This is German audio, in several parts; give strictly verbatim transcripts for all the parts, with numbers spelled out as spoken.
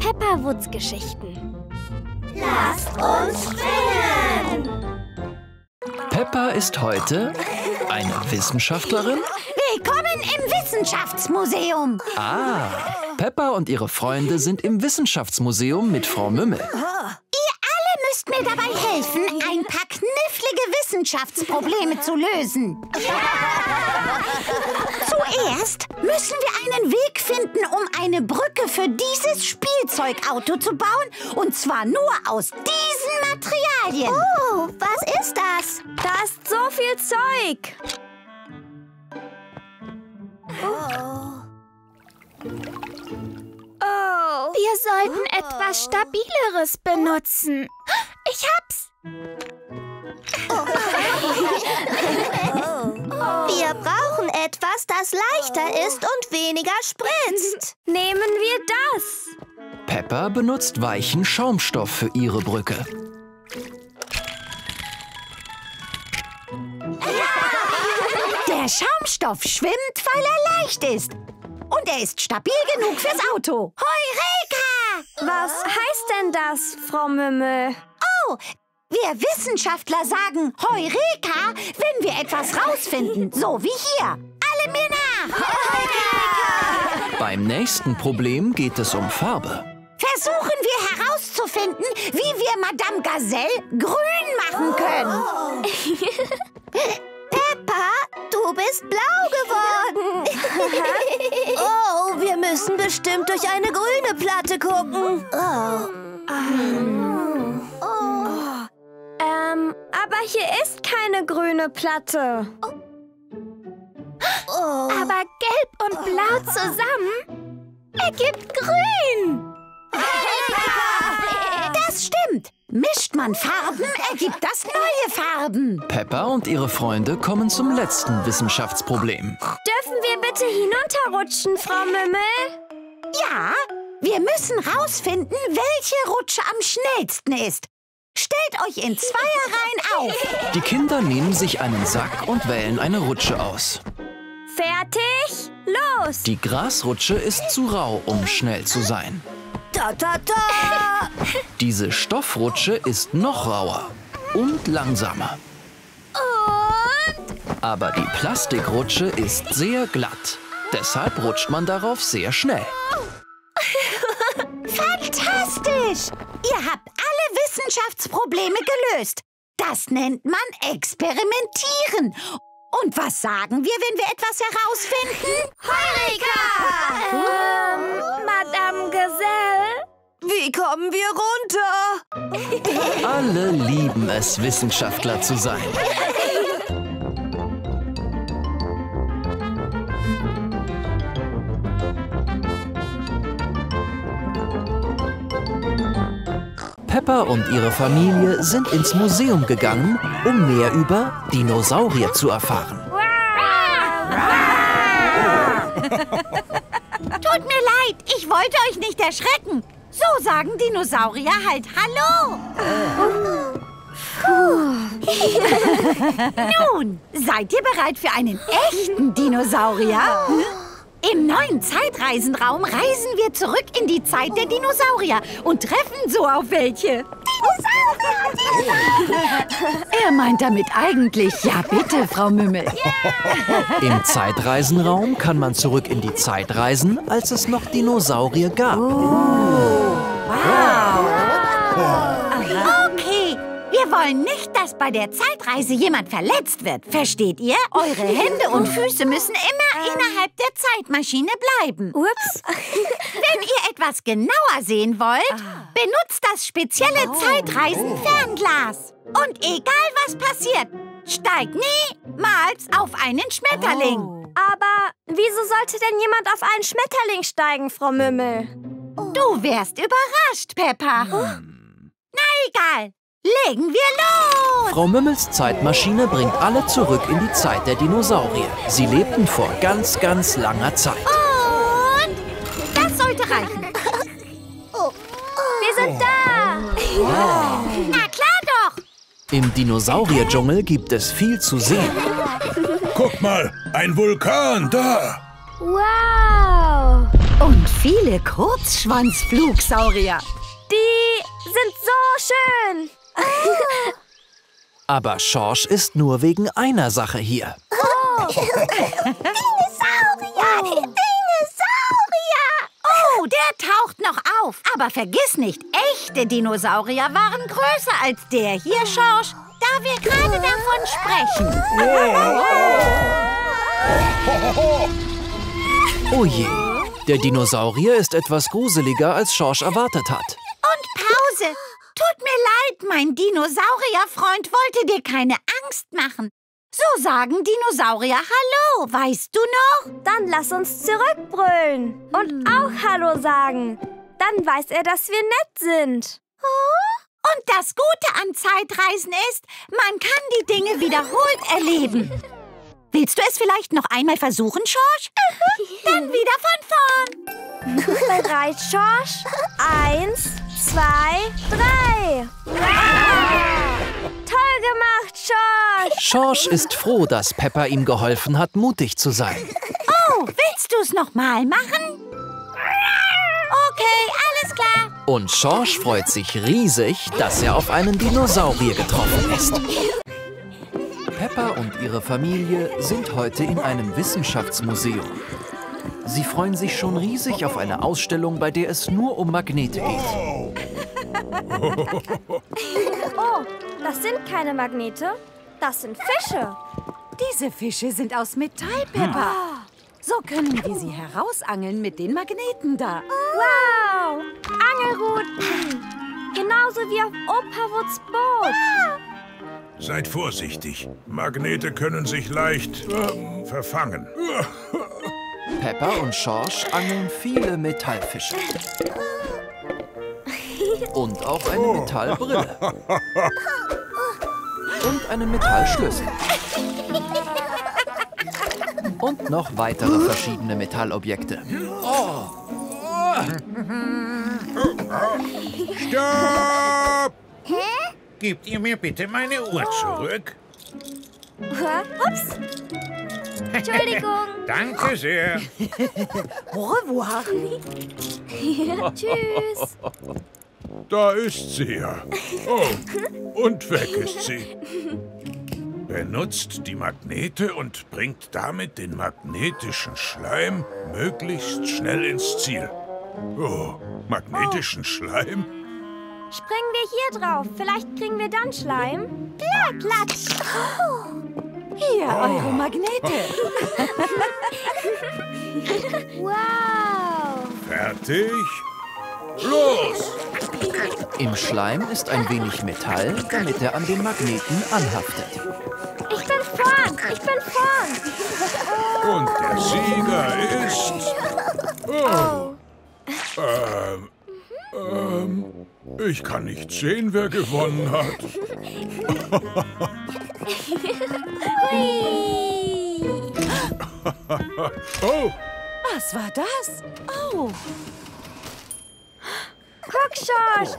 Pepperwoods-Geschichten. Lasst uns spinnen! Peppa ist heute eine Wissenschaftlerin. Willkommen im Wissenschaftsmuseum! Ah, Peppa und ihre Freunde sind im Wissenschaftsmuseum mit Frau Mümmel. Ihr alle müsst mir dabei helfen, ein paar knifflige Wissenschaftsprobleme zu lösen. Zuerst müssen wir einen Weg finden, um eine Brücke für dieses Spielzeugauto zu bauen. Und zwar nur aus diesen Materialien. Oh, was ist das? Da ist so viel Zeug. Oh. Oh. Wir sollten oh. etwas Stabileres benutzen. Ich hab's. Wir brauchen etwas, das leichter ist und weniger spritzt. Nehmen wir das. Peppa benutzt weichen Schaumstoff für ihre Brücke. Der Schaumstoff schwimmt, weil er leicht ist. Und er ist stabil genug fürs Auto. Heureka! Was heißt denn das, Frau Mümmel? Oh, wir Wissenschaftler sagen Heureka, wenn wir etwas rausfinden. So wie hier. Alle mir nach! Heureka! Beim nächsten Problem geht es um Farbe. Versuchen wir herauszufinden, wie wir Madame Gazelle grün machen können. Peppa, du bist blau geworden. Oh, wir müssen bestimmt durch eine grüne Platte gucken. Oh. Oh. Ähm, aber hier ist keine grüne Platte. Oh. Aber gelb und blau zusammen ergibt grün. Das stimmt. Mischt man Farben, ergibt das neue Farben. Peppa und ihre Freunde kommen zum letzten Wissenschaftsproblem. Dürfen wir bitte hinunterrutschen, Frau Mümmel? Ja, wir müssen rausfinden, welche Rutsche am schnellsten ist. Stellt euch in Zweierreihen auf. Die Kinder nehmen sich einen Sack und wählen eine Rutsche aus. Fertig? Los! Die Grasrutsche ist zu rau, um schnell zu sein. Ta, ta, ta. Diese Stoffrutsche ist noch rauer und langsamer. Und? Aber die Plastikrutsche ist sehr glatt. Deshalb rutscht man darauf sehr schnell. Fantastisch! Ihr habt alle Wissenschaftsprobleme gelöst. Das nennt man Experimentieren. Und was sagen wir, wenn wir etwas herausfinden? Heureka! Ähm, Madame Gazelle? Wie kommen wir runter? Alle lieben es, Wissenschaftler zu sein. Peppa und ihre Familie sind ins Museum gegangen, um mehr über Dinosaurier zu erfahren. Tut mir leid, ich wollte euch nicht erschrecken. So sagen Dinosaurier halt Hallo. Nun, seid ihr bereit für einen echten Dinosaurier? Im neuen Zeitreisenraum reisen wir zurück in die Zeit der Dinosaurier und treffen so auf welche. Dinosaurier! Dinosaurier! Er meint damit eigentlich, ja bitte, Frau Mümmel. Im Zeitreisenraum kann man zurück in die Zeit reisen, als es noch Dinosaurier gab. Oh. Wow! Okay, wir wollen nicht, dass bei der Zeitreise jemand verletzt wird. Versteht ihr? Eure Hände und Füße müssen immer innerhalb der Zeitmaschine bleiben. Ups. Wenn ihr etwas genauer sehen wollt, benutzt das spezielle Zeitreisen-Fernglas. Und egal was passiert, steigt niemals auf einen Schmetterling. Oh. Aber wieso sollte denn jemand auf einen Schmetterling steigen, Frau Mümmel? Du wärst überrascht, Peppa. Na egal, legen wir los! Frau Mümmels Zeitmaschine bringt alle zurück in die Zeit der Dinosaurier. Sie lebten vor ganz, ganz langer Zeit. Und das sollte reichen. Wir sind da! Na klar doch! Im Dinosaurierdschungel gibt es viel zu sehen. Guck mal, ein Vulkan da! Wow! Und viele Kurzschwanzflugsaurier. Die sind so schön. Aber Schorsch ist nur wegen einer Sache hier. Dinosaurier! Dinosaurier! Oh, der taucht noch auf. Aber vergiss nicht, echte Dinosaurier waren größer als der hier, Schorsch, da wir gerade davon sprechen. Oh je, der Dinosaurier ist etwas gruseliger, als Schorsch erwartet hat. Und Pause. Tut mir leid, mein Dinosaurierfreund wollte dir keine Angst machen. So sagen Dinosaurier Hallo, weißt du noch? Dann lass uns zurückbrüllen und auch Hallo sagen. Dann weiß er, dass wir nett sind. Und das Gute an Zeitreisen ist, man kann die Dinge wiederholt erleben. Willst du es vielleicht noch einmal versuchen, Schorsch? Dann wieder von vorn. Bereit, Schorsch? Eins, zwei, drei. Toll gemacht, Schorsch. Schorsch ist froh, dass Peppa ihm geholfen hat, mutig zu sein. Oh, willst du es noch mal machen? Okay, alles klar. Und Schorsch freut sich riesig, dass er auf einen Dinosaurier getroffen ist. Peppa und ihre Familie sind heute in einem Wissenschaftsmuseum. Sie freuen sich schon riesig auf eine Ausstellung, bei der es nur um Magnete geht. Oh, das sind keine Magnete, das sind Fische. Diese Fische sind aus Metall, Peppa. So können wir sie herausangeln mit den Magneten da. Wow, Angelruten. Genauso wie auf Opa Woods Boot. Seid vorsichtig. Magnete können sich leicht äh, verfangen. Peppa und Schorsch angeln viele Metallfische. Und auch eine Metallbrille. Und einen Metallschlüssel. Und noch weitere verschiedene Metallobjekte. Stopp! Gebt ihr mir bitte meine Uhr zurück? Ups. Entschuldigung. Danke sehr. Au revoir. Tschüss. Da ist sie ja. Oh, und weg ist sie. Benutzt die Magnete und bringt damit den magnetischen Schleim möglichst schnell ins Ziel. Oh, magnetischen Schleim? Springen wir hier drauf. Vielleicht kriegen wir dann Schleim. Klatsch. Hier, eure Magnete. Wow. Fertig? Los! Im Schleim ist ein wenig Metall, damit er an den Magneten anhaftet. Ich bin vorn. Ich bin vorn. Und der Sieger ist... Oh. Ähm, ähm, ich kann nicht sehen, wer gewonnen hat. Oh, Was war das? Oh, Guck, Schorsch.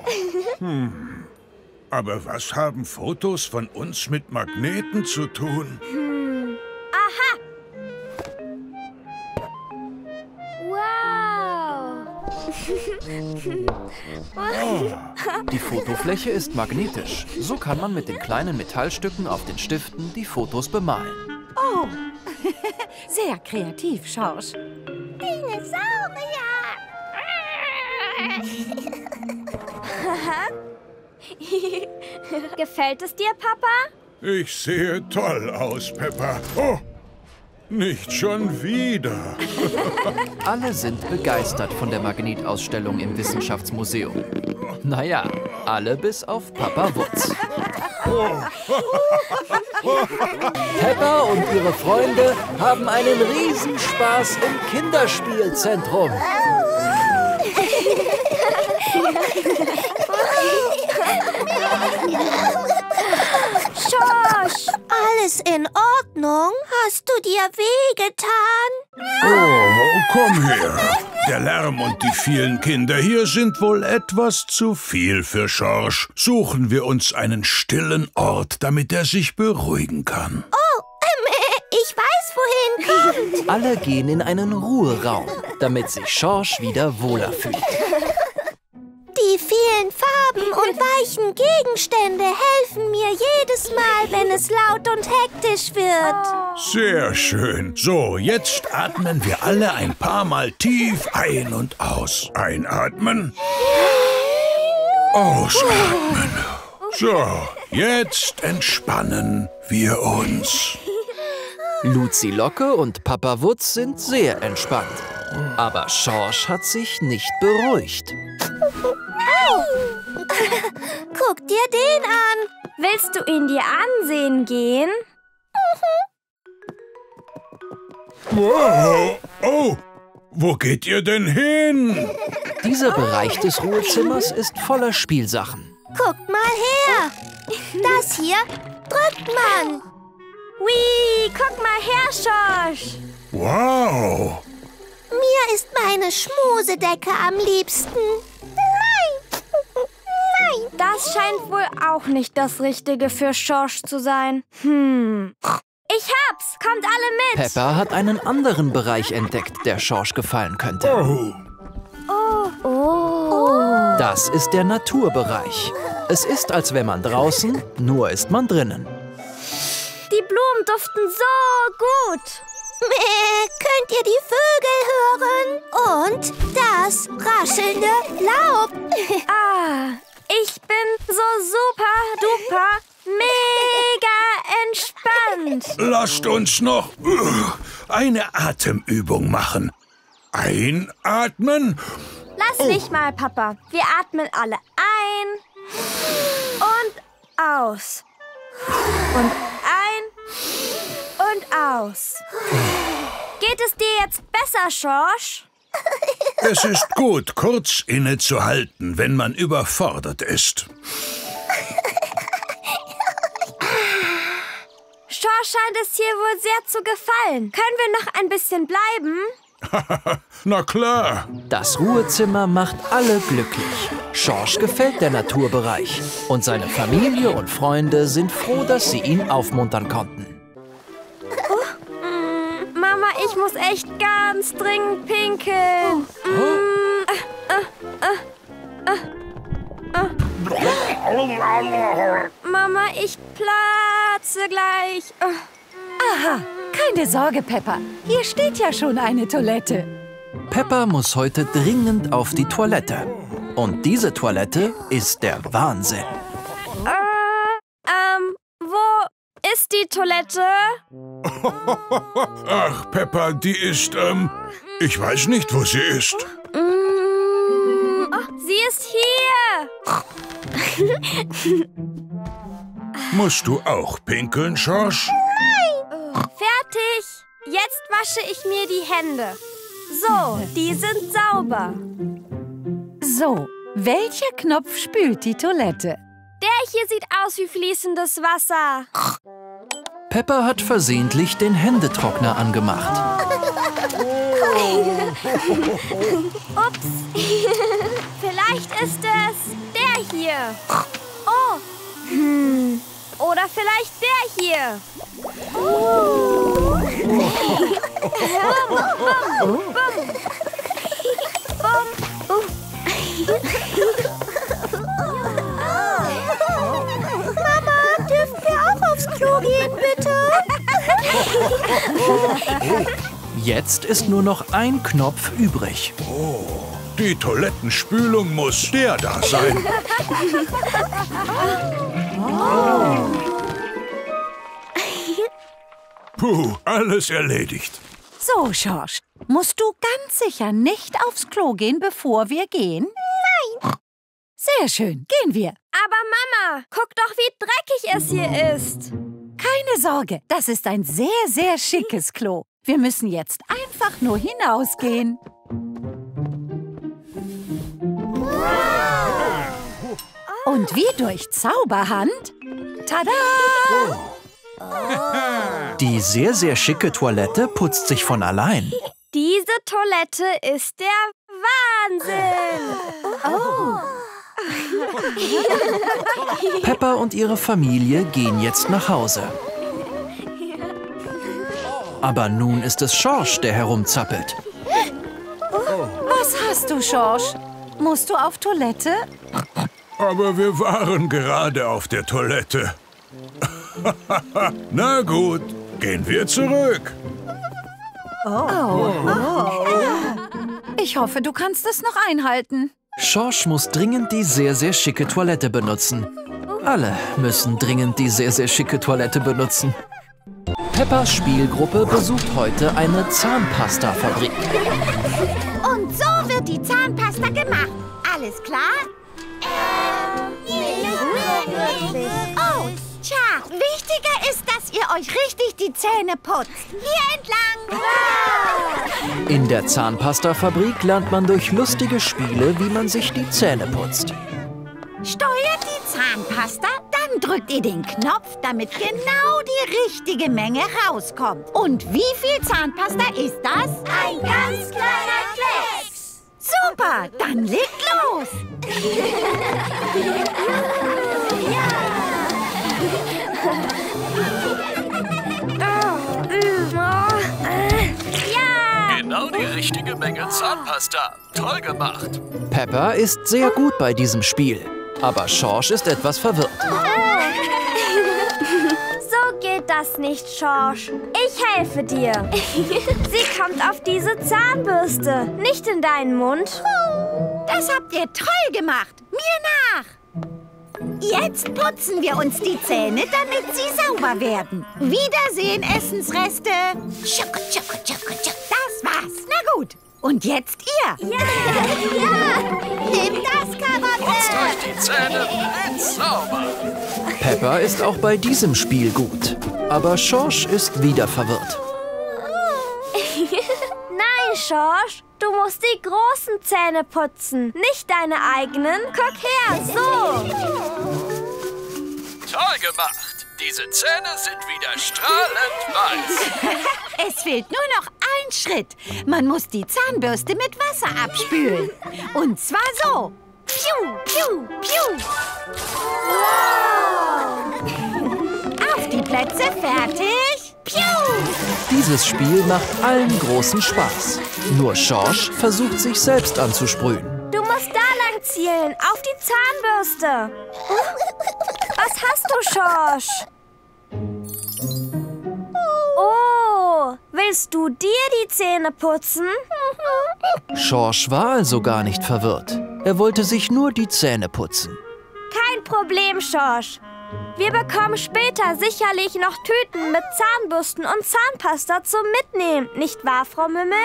aber was haben Fotos von uns mit Magneten zu tun? Aha. Wow. Die Fotofläche ist magnetisch. So kann man mit den kleinen Metallstücken auf den Stiften die Fotos bemalen. oh. Sehr kreativ, Schorsch. Gefällt es dir, Papa? Ich sehe toll aus, Peppa. Oh, nicht schon wieder. Alle sind begeistert von der Magnetausstellung im Wissenschaftsmuseum. Naja, alle bis auf Papa Wutz. Peppa und ihre Freunde haben einen Riesenspaß im Kinderspielzentrum. Schorsch. Alles in Ordnung? Hast du dir wehgetan? Oh, komm her. Der Lärm und die vielen Kinder hier sind wohl etwas zu viel für Schorsch. Suchen wir uns einen stillen Ort, damit er sich beruhigen kann. Oh, ähm, ich weiß, wohin kommt. Alle gehen in einen Ruheraum, damit sich Schorsch wieder wohler fühlt. Die vielen Farben und weichen Gegenstände helfen mir jedes Mal, wenn es laut und hektisch wird. Sehr schön. So, jetzt atmen wir alle ein paar Mal tief ein und aus. Einatmen. Ausatmen. So, jetzt entspannen wir uns. Luzi Locke und Papa Wutz sind sehr entspannt. Aber Schorsch hat sich nicht beruhigt. Guck dir den an. Willst du ihn dir ansehen gehen? Wow. Oh, wo geht ihr denn hin? Dieser Bereich des Ruhezimmers ist voller Spielsachen. Guckt mal her. Das hier drückt man. Hui, guck mal her, Schorsch. Wow. Mir ist meine Schmusedecke am liebsten. Nein. Nein. Das scheint wohl auch nicht das Richtige für Schorsch zu sein. Hm. Ich hab's! Kommt alle mit! Peppa hat einen anderen Bereich entdeckt, der Schorsch gefallen könnte. Oh. Oh. Oh. Das ist der Naturbereich. Es ist, als wäre man draußen, nur ist man drinnen. Die Blumen duften so gut. Mäh, könnt ihr die Vögel hören? Und das raschelnde Laub. Ah, ich bin so super duper mega entspannt. Lasst uns noch uh, eine Atemübung machen. Einatmen. Lass mich mal, Papa. Wir atmen alle ein und aus. Und ein und aus. Geht es dir jetzt besser, Schorsch? Es ist gut, kurz innezuhalten, wenn man überfordert ist. Schorsch scheint es hier wohl sehr zu gefallen. Können wir noch ein bisschen bleiben? Na klar. Das Ruhezimmer macht alle glücklich. Schorsch gefällt der Naturbereich. Und seine Familie und Freunde sind froh, dass sie ihn aufmuntern konnten. Mama, ich muss echt ganz dringend pinkeln. Mm, äh, äh, äh, äh. Mama, ich platze gleich. Aha, keine Sorge, Peppa. Hier steht ja schon eine Toilette. Peppa muss heute dringend auf die Toilette. Und diese Toilette ist der Wahnsinn. Äh, ähm, wo ist die Toilette? Ach, Peppa, die ist, ähm, ich weiß nicht, wo sie ist. Mm, oh, sie ist hier. Musst du auch pinkeln, Schorsch? Fertig. Jetzt wasche ich mir die Hände. So, die sind sauber. So, welcher Knopf spült die Toilette? Der hier sieht aus wie fließendes Wasser. Peppa hat versehentlich den Händetrockner angemacht. Ups. Vielleicht ist es der hier. Oh. Hm. Oder vielleicht der hier. Oh. Bum, bum, bum. Bum. Uh. Mama, dürfen wir auch aufs Klo gehen, bitte? Jetzt ist nur noch ein Knopf übrig. Oh, die Toilettenspülung muss der da sein. Puh, alles erledigt. So, Schorsch, musst du ganz sicher nicht aufs Klo gehen, bevor wir gehen? Nein. Sehr schön, gehen wir. Aber Mama, guck doch, wie dreckig es hier ist. Keine Sorge, das ist ein sehr, sehr schickes Klo. Wir müssen jetzt einfach nur hinausgehen. Und wie durch Zauberhand... Tada! Die sehr, sehr schicke Toilette putzt sich von allein. Diese Toilette ist der Wahnsinn. Oh. Peppa und ihre Familie gehen jetzt nach Hause. Aber nun ist es Schorsch, der herumzappelt. Was hast du, Schorsch? Musst du auf Toilette? Aber wir waren gerade auf der Toilette. Na gut, gehen wir zurück. Oh. Ich hoffe, du kannst es noch einhalten. Schorsch muss dringend die sehr, sehr schicke Toilette benutzen. Alle müssen dringend die sehr, sehr schicke Toilette benutzen. Peppas Spielgruppe besucht heute eine Zahnpasta-Fabrik. Und so wird die Zahnpasta gemacht. Alles klar? Ähm, nicht wirklich. Oh, tja, wichtiger ist, dass ihr euch richtig die Zähne putzt. Hier entlang. In der Zahnpasta-Fabrik lernt man durch lustige Spiele, wie man sich die Zähne putzt. Steuert die Zahnpasta, dann drückt ihr den Knopf, damit genau die richtige Menge rauskommt. Und wie viel Zahnpasta ist das? Ein ganz kleiner Klecks. Super, dann legt los. Genau die richtige Menge Zahnpasta. Toll gemacht. Peppa ist sehr gut bei diesem Spiel. Aber Schorsch ist etwas verwirrt. So geht das nicht, Schorsch. Ich helfe dir. Sie kommt auf diese Zahnbürste, nicht in deinen Mund. Das habt ihr toll gemacht. Mir nach. Jetzt putzen wir uns die Zähne, damit sie sauber werden. Wiedersehen, Essensreste. Tschuck, tschuck, tschuck, tschuck. Das war's. Na gut. Und jetzt ihr. Ja, ja. Nimm das, Karotte. Putzt euch die Zähne, bleibt sauber. Peppa ist auch bei diesem Spiel gut. Aber Schorsch ist wieder verwirrt. Nein, Schorsch, du musst die großen Zähne putzen, nicht deine eigenen. Guck her, so. Toll gemacht. Diese Zähne sind wieder strahlend weiß. Es fehlt nur noch ein Schritt. Man muss die Zahnbürste mit Wasser abspülen. Und zwar so. Piu, piu, piu. Wow. Auf die Plätze, fertig. Piu. Dieses Spiel macht allen großen Spaß. Nur Schorsch versucht, sich selbst anzusprühen. Du musst da lang zielen, auf die Zahnbürste. Was hast du, Schorsch? Oh, willst du dir die Zähne putzen? Schorsch war also gar nicht verwirrt. Er wollte sich nur die Zähne putzen. Kein Problem, Schorsch. Wir bekommen später sicherlich noch Tüten mit Zahnbürsten und Zahnpasta zum Mitnehmen. Nicht wahr, Frau Mümmel?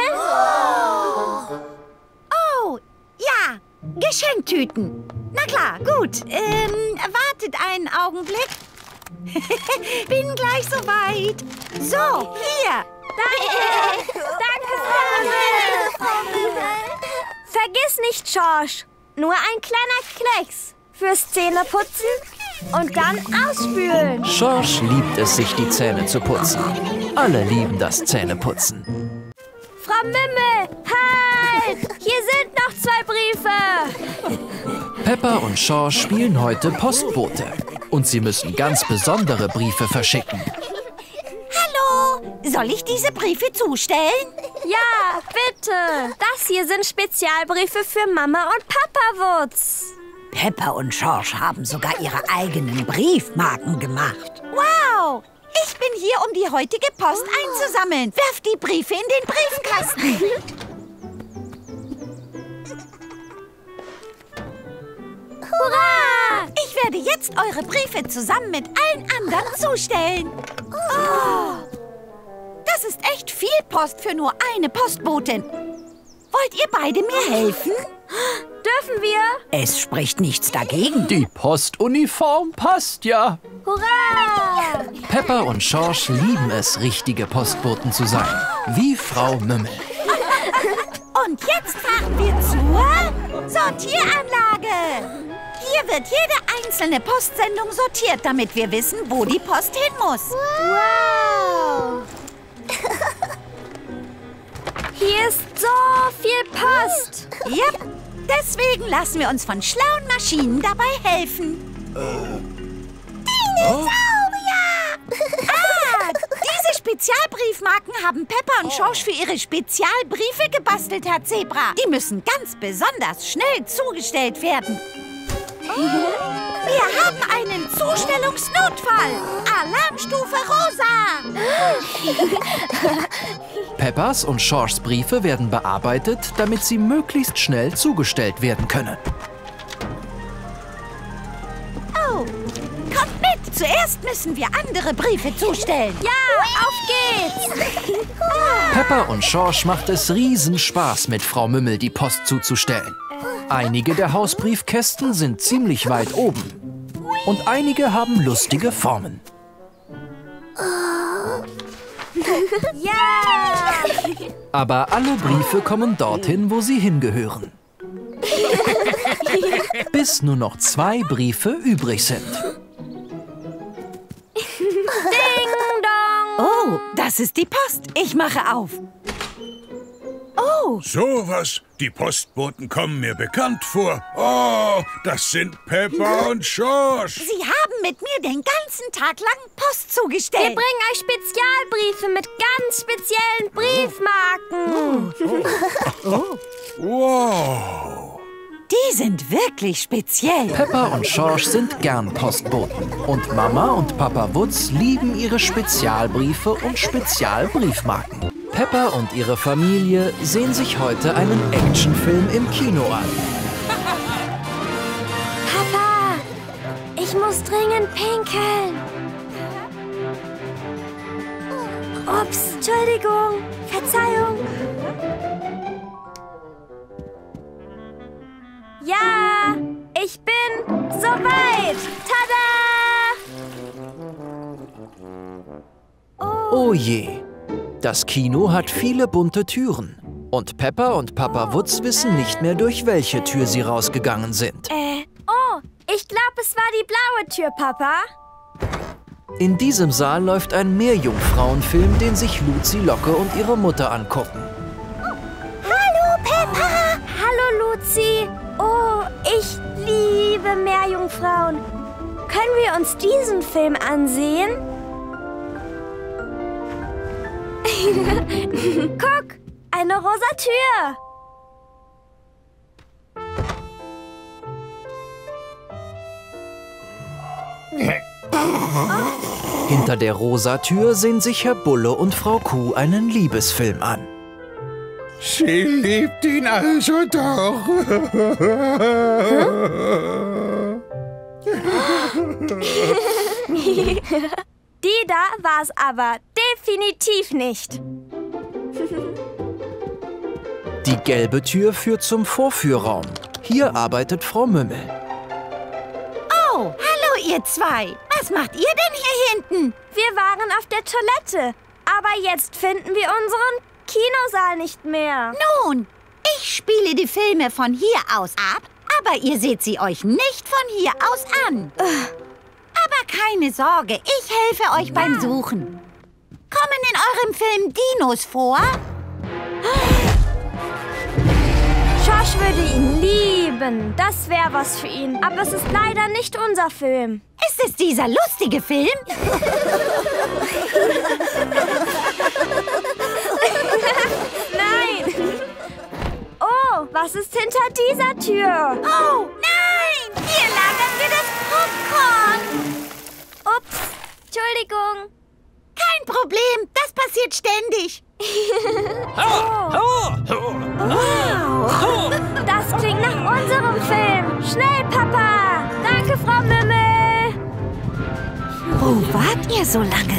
Oh, ja. Geschenktüten. Na klar, gut. Ähm, wartet einen Augenblick. Bin gleich soweit. So, hier. Danke. Danke, Frau Mümmel. Vergiss nicht, Schorsch. Nur ein kleiner Klecks fürs Zähneputzen und dann ausspülen. Schorsch liebt es, sich die Zähne zu putzen. Alle lieben das Zähneputzen. Frau Mümmel, halt! Hier sind noch zwei Briefe. Peppa und Schorsch spielen heute Postbote. Und sie müssen ganz besondere Briefe verschicken. Hallo, soll ich diese Briefe zustellen? Ja, bitte. Das hier sind Spezialbriefe für Mama und Papa Wutz. Peppa und Schorsch haben sogar ihre eigenen Briefmarken gemacht. Wow! Ich bin hier, um die heutige Post einzusammeln. Werft die Briefe in den Briefkasten. Hurra! Ich werde jetzt eure Briefe zusammen mit allen anderen zustellen. Oh, das ist echt viel Post für nur eine Postbotin. Wollt ihr beide mir helfen? Dürfen wir? Es spricht nichts dagegen. Die Postuniform passt ja. Hurra! Peppa und Schorsch lieben es, richtige Postboten zu sein. Wie Frau Mümmel. Und jetzt fahren wir zur Sortieranlage. Hier wird jede einzelne Postsendung sortiert, damit wir wissen, wo die Post hin muss. Wow! Hier ist so viel Post. Ja, deswegen lassen wir uns von schlauen Maschinen dabei helfen. Dinosaurier! Ah, diese Spezialbriefmarken haben Peppa und Schorsch für ihre Spezialbriefe gebastelt, Herr Zebra. Die müssen ganz besonders schnell zugestellt werden. Wir haben einen Zustellungsnotfall. Alarmstufe Rosa. Peppas und Schorschs Briefe werden bearbeitet, damit sie möglichst schnell zugestellt werden können. Oh, kommt mit. Zuerst müssen wir andere Briefe zustellen. Ja, auf geht's! Peppa und Schorsch macht es riesen Spaß, mit Frau Mümmel die Post zuzustellen. Einige der Hausbriefkästen sind ziemlich weit oben. Und einige haben lustige Formen. Ja! Aber alle Briefe kommen dorthin, wo sie hingehören. Bis nur noch zwei Briefe übrig sind. Ding dong! Oh, das ist die Post. Ich mache auf. Oh, Sowas. Die Postboten kommen mir bekannt vor. Oh, das sind Peppa und Schorsch. Sie haben mit mir den ganzen Tag lang Post Wir zugestellt. bringen euch Spezialbriefe mit ganz speziellen Briefmarken. Wow. Die sind wirklich speziell. Peppa und Schorsch sind gern Postboten. Und Mama und Papa Wutz lieben ihre Spezialbriefe und Spezialbriefmarken. Peppa und ihre Familie sehen sich heute einen Actionfilm im Kino an. Papa, ich muss dringend pinkeln. Ups, Entschuldigung, Verzeihung. Ja, ich bin soweit. Tada! Oh je, das Kino hat viele bunte Türen. Und Peppa und Papa Wutz wissen nicht mehr, durch welche Tür sie rausgegangen sind. Äh, oh, ich glaube, es war die blaue Tür, Papa. In diesem Saal läuft ein Meerjungfrauenfilm, den sich Luzi, Locke und ihre Mutter angucken. Hallo, Peppa. Hallo, Luzi. Oh, ich liebe Meerjungfrauen. Können wir uns diesen Film ansehen? Guck, eine rosa Tür. Hinter der rosa Tür sehen sich Herr Bulle und Frau Kuh einen Liebesfilm an. Sie liebt ihn also doch. Die da war es aber definitiv nicht. Die gelbe Tür führt zum Vorführraum. Hier arbeitet Frau Mümmel. Oh, hallo ihr zwei. Was macht ihr denn hier hinten? Wir waren auf der Toilette, aber jetzt finden wir unseren Kinosaal nicht mehr. Nun, ich spiele die Filme von hier aus ab, aber ihr seht sie euch nicht von hier aus an. Aber keine Sorge, ich helfe euch beim Suchen. Kommen in eurem Film Dinos vor? Schorsch würde ihn lieben. Das wäre was für ihn. Aber es ist leider nicht unser Film. Ist es dieser lustige Film? Nein! Oh, was ist hinter dieser Tür? Oh, nein! Hier lagern wir das Popcorn! Ups, Entschuldigung. Kein Problem, das passiert ständig. Das klingt nach unserem Film. Schnell, Papa. Danke, Frau Mümmel. Wo wart ihr so lange?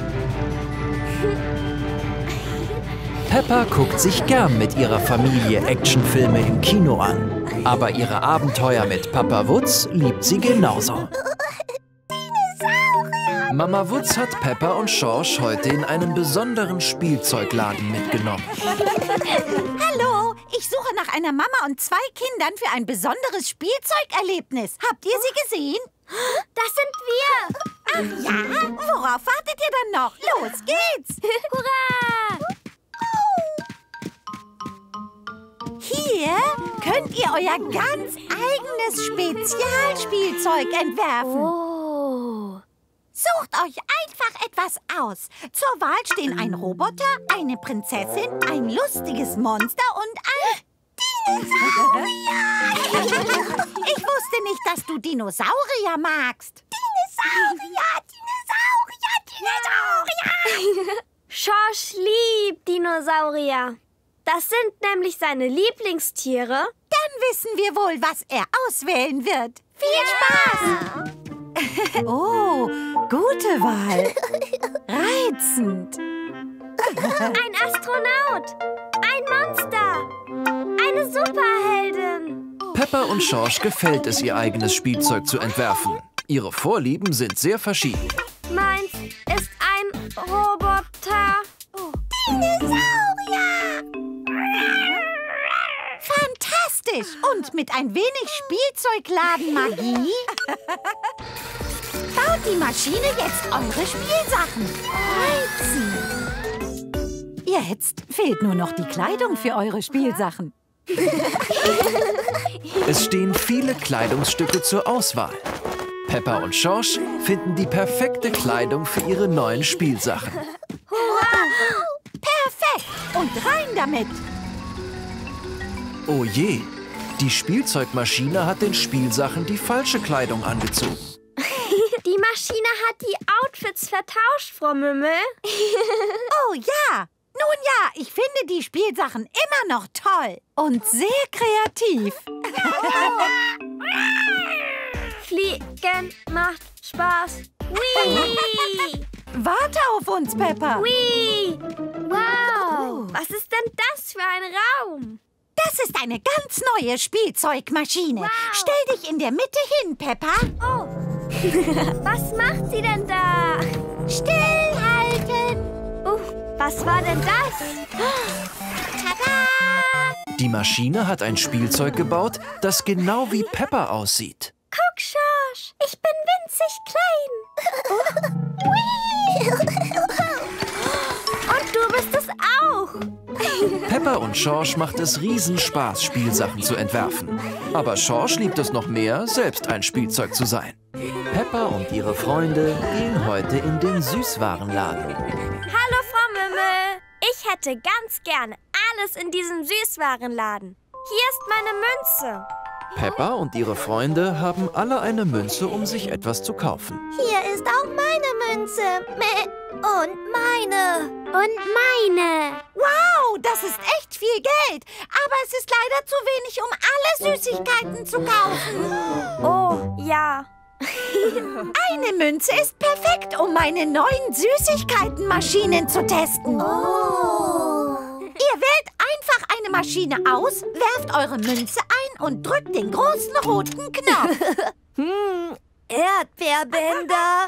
Peppa guckt sich gern mit ihrer Familie Actionfilme im Kino an. Aber ihre Abenteuer mit Papa Wutz liebt sie genauso. Mama Wutz hat Peppa und Schorsch heute in einen besonderen Spielzeugladen mitgenommen. Hallo, ich suche nach einer Mama und zwei Kindern für ein besonderes Spielzeugerlebnis. Habt ihr sie gesehen? Das sind wir. Ach ja? Worauf wartet ihr dann noch? Los geht's! Hurra! Hier könnt ihr euer ganz eigenes Spezialspielzeug entwerfen. Oh. Sucht euch einfach etwas aus. Zur Wahl stehen ein Roboter, eine Prinzessin, ein lustiges Monster und ein Dinosaurier. Ich wusste nicht, dass du Dinosaurier magst. Dinosaurier, Dinosaurier, Dinosaurier! Schorsch liebt Dinosaurier. Das sind nämlich seine Lieblingstiere. Dann wissen wir wohl, was er auswählen wird. Viel Spaß! Oh, gute Wahl. Reizend. Ein Astronaut. Ein Monster. Eine Superheldin. Peppa und Schorsch gefällt es, ihr eigenes Spielzeug zu entwerfen. Ihre Vorlieben sind sehr verschieden. Meins ist ein Roboter. Dinosaurier! Fantastisch! Und mit ein wenig Spielzeugladenmagie baut die Maschine jetzt eure Spielsachen. Reizend! Jetzt fehlt nur noch die Kleidung für eure Spielsachen. Es stehen viele Kleidungsstücke zur Auswahl. Peppa und Schorsch finden die perfekte Kleidung für ihre neuen Spielsachen. Perfekt! Und rein damit! Oh je, die Spielzeugmaschine hat den Spielsachen die falsche Kleidung angezogen. Die Maschine hat die Outfits vertauscht, Frau Mümmel. Oh ja! Nun ja, ich finde die Spielsachen immer noch toll und sehr kreativ. Fliegen macht Spaß. Whee! Warte auf uns, Peppa. Whee! Wow! Was ist denn das für ein Raum? Das ist eine ganz neue Spielzeugmaschine. Wow. Stell dich in der Mitte hin, Peppa. Oh! Was macht sie denn da? Stillhalten. Uh, was war denn das? Tada! Die Maschine hat ein Spielzeug gebaut, das genau wie Peppa aussieht. Guck, Schorsch, ich bin winzig klein. Und du bist es auch. Peppa und Schorsch macht es riesen Spaß, Spielsachen zu entwerfen. Aber Schorsch liebt es noch mehr, selbst ein Spielzeug zu sein. Peppa und ihre Freunde gehen heute in den Süßwarenladen. Hallo, Frau Mümmel. Ich hätte ganz gerne alles in diesem Süßwarenladen. Hier ist meine Münze. Peppa und ihre Freunde haben alle eine Münze, um sich etwas zu kaufen. Hier ist auch meine Münze. Meh. Und meine. Und meine. Wow, das ist echt viel Geld. Aber es ist leider zu wenig, um alle Süßigkeiten zu kaufen. Oh, ja. Eine Münze ist perfekt, um meine neuen Süßigkeitenmaschinen zu testen. Oh. Ihr wählt einfach eine Maschine aus, werft eure Münze ein und drückt den großen roten Knopf. Hm, Erdbeerbänder.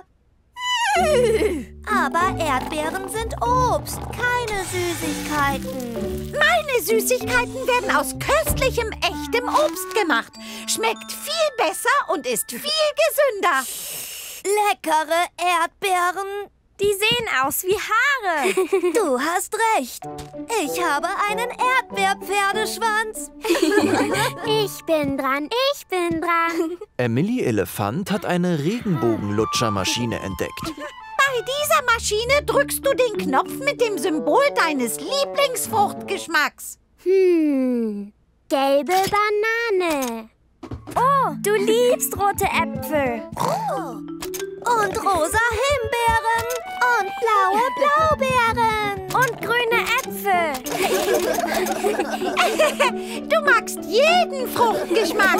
Aber Erdbeeren sind Obst, keine Süßigkeiten. Meine Süßigkeiten werden aus köstlichem, echtem Obst gemacht. Schmeckt viel besser und ist viel gesünder. Leckere Erdbeeren. Die sehen aus wie Haare. Du hast recht. Ich habe einen Erdbeerpferdeschwanz. Ich bin dran, ich bin dran. Emily Elefant hat eine Regenbogenlutschermaschine entdeckt. Bei dieser Maschine drückst du den Knopf mit dem Symbol deines Lieblingsfruchtgeschmacks. Hm, gelbe Banane. Oh, du liebst rote Äpfel. Oh. Und rosa Himbeeren. Und blaue Blaubeeren. Und grüne Äpfel. Du magst jeden Fruchtgeschmack.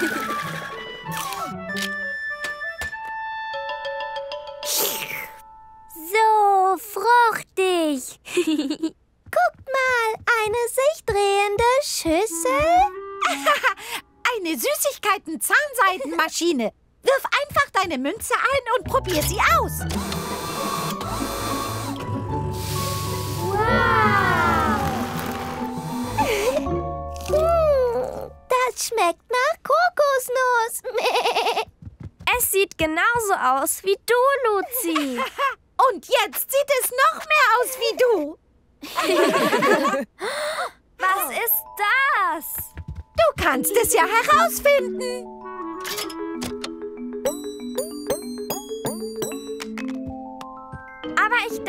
So fruchtig. Guckt mal, eine sich drehende Schüssel. Eine Süßigkeiten-Zahnseidenmaschine. Wirf einfach deine Münze ein und probier sie aus. Wow. Hm, das schmeckt nach Kokosnuss. Es sieht genauso aus wie du, Luzi. Und jetzt sieht es noch mehr aus wie du. Was ist das? Du kannst es ja herausfinden.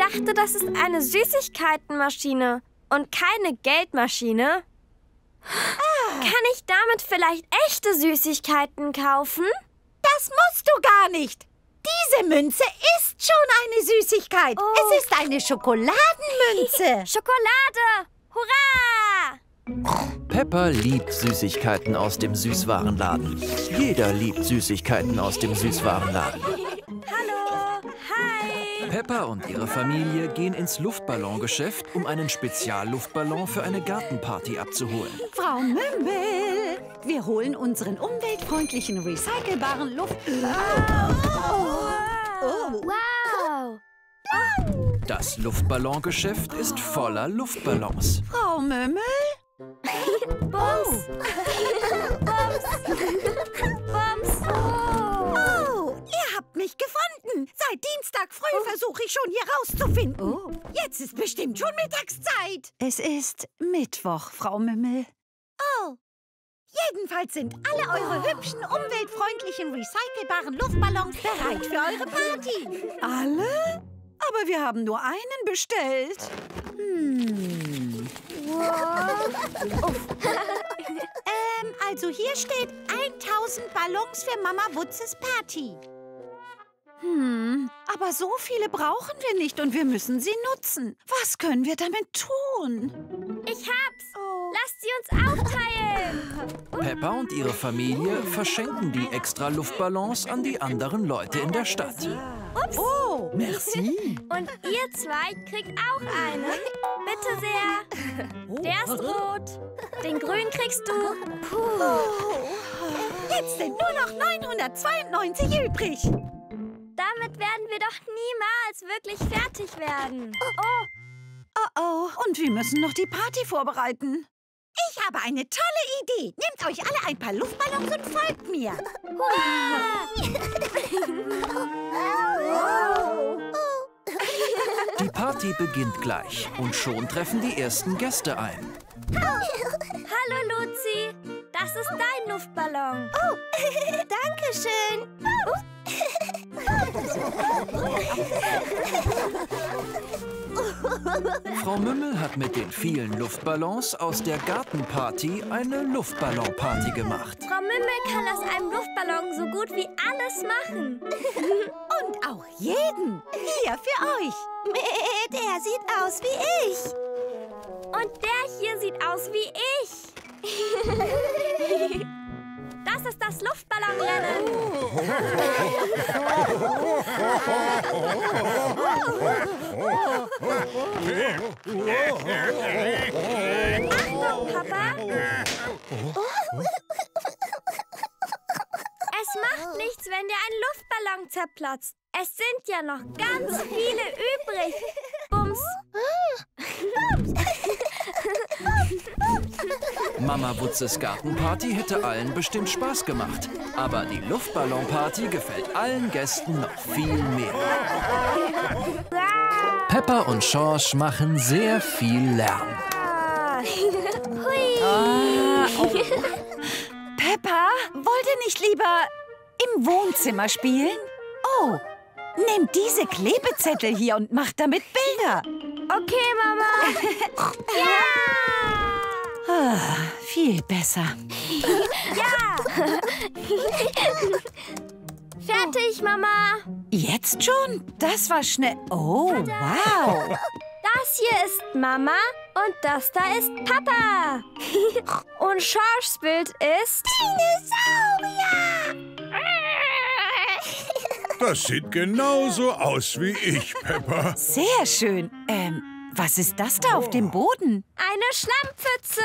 dachte, das ist eine Süßigkeitenmaschine und keine Geldmaschine. Ah. Kann ich damit vielleicht echte Süßigkeiten kaufen? Das musst du gar nicht. Diese Münze ist schon eine Süßigkeit. Oh. Es ist eine Schokoladenmünze. Schokolade! Hurra! Peppa liebt Süßigkeiten aus dem Süßwarenladen. Jeder liebt Süßigkeiten aus dem Süßwarenladen. Hallo! Hi! Peppa und ihre Familie gehen ins Luftballongeschäft, um einen Spezialluftballon für eine Gartenparty abzuholen. Frau Mümmel, wir holen unseren umweltfreundlichen, recycelbaren Luft... Oh. Wow! Das Luftballongeschäft ist voller Luftballons. Frau Mümmel? Bums! Bums! Bums! Oh. Oh, ihr habt mich gefunden. Seit Dienstag früh versuche ich schon, hier rauszufinden. Oh. Jetzt ist bestimmt schon Mittagszeit. Es ist Mittwoch, Frau Mümmel. Oh. Jedenfalls sind alle eure hübschen, umweltfreundlichen, recycelbaren Luftballons bereit für eure Party. Alle? Aber wir haben nur einen bestellt. Hm. ähm, also hier steht tausend Ballons für Mama Wutzes Party. Hm, aber so viele brauchen wir nicht und wir müssen sie nutzen. Was können wir damit tun? Ich hab's! Oh. Lasst sie uns aufteilen! Peppa und ihre Familie verschenken die extra Luftballons an die anderen Leute in der Stadt. Ups! Oh, merci! Und ihr zwei kriegt auch einen. Bitte sehr. Der ist rot. Den grünen kriegst du. Puh. Oh. Jetzt sind nur noch neunhundertzweiundneunzig übrig. Damit werden wir doch niemals wirklich fertig werden. Oh, oh, oh. Und wir müssen noch die Party vorbereiten. Ich habe eine tolle Idee. Nehmt euch alle ein paar Luftballons und folgt mir. Hurra! Die Party beginnt gleich und schon treffen die ersten Gäste ein. Hallo, Luzi. Das ist dein Luftballon. Oh, danke schön. Frau Mümmel hat mit den vielen Luftballons aus der Gartenparty eine Luftballonparty gemacht. Frau Mümmel kann aus einem Luftballon so gut wie alles machen. Und auch jeden. Hier für euch. Der sieht aus wie ich. Und der hier sieht aus wie ich. Das ist das Luftballonrennen. Achtung, Papa. Es macht nichts, wenn dir ein Luftballon zerplatzt. Es sind ja noch ganz viele übrig. Bums. Mama Wutzes Gartenparty hätte allen bestimmt Spaß gemacht. Aber die Luftballonparty gefällt allen Gästen noch viel mehr. Peppa und Schorsch machen sehr viel Lärm. Hui. Ah, oh. Peppa, wollt ihr nicht lieber im Wohnzimmer spielen? Oh, nehmt diese Klebezettel hier und macht damit Bilder. Okay, Mama. Ja! Ah, viel besser. Ja! Fertig, Mama. Jetzt schon? Das war schnell. Oh, wow. Das hier ist Mama und das da ist Papa. Und Schorschs Bild ist... Dinosaurier! Das sieht genauso aus wie ich, Peppa. Sehr schön. Ähm, was ist das da auf dem Boden? Eine Schlammpfütze.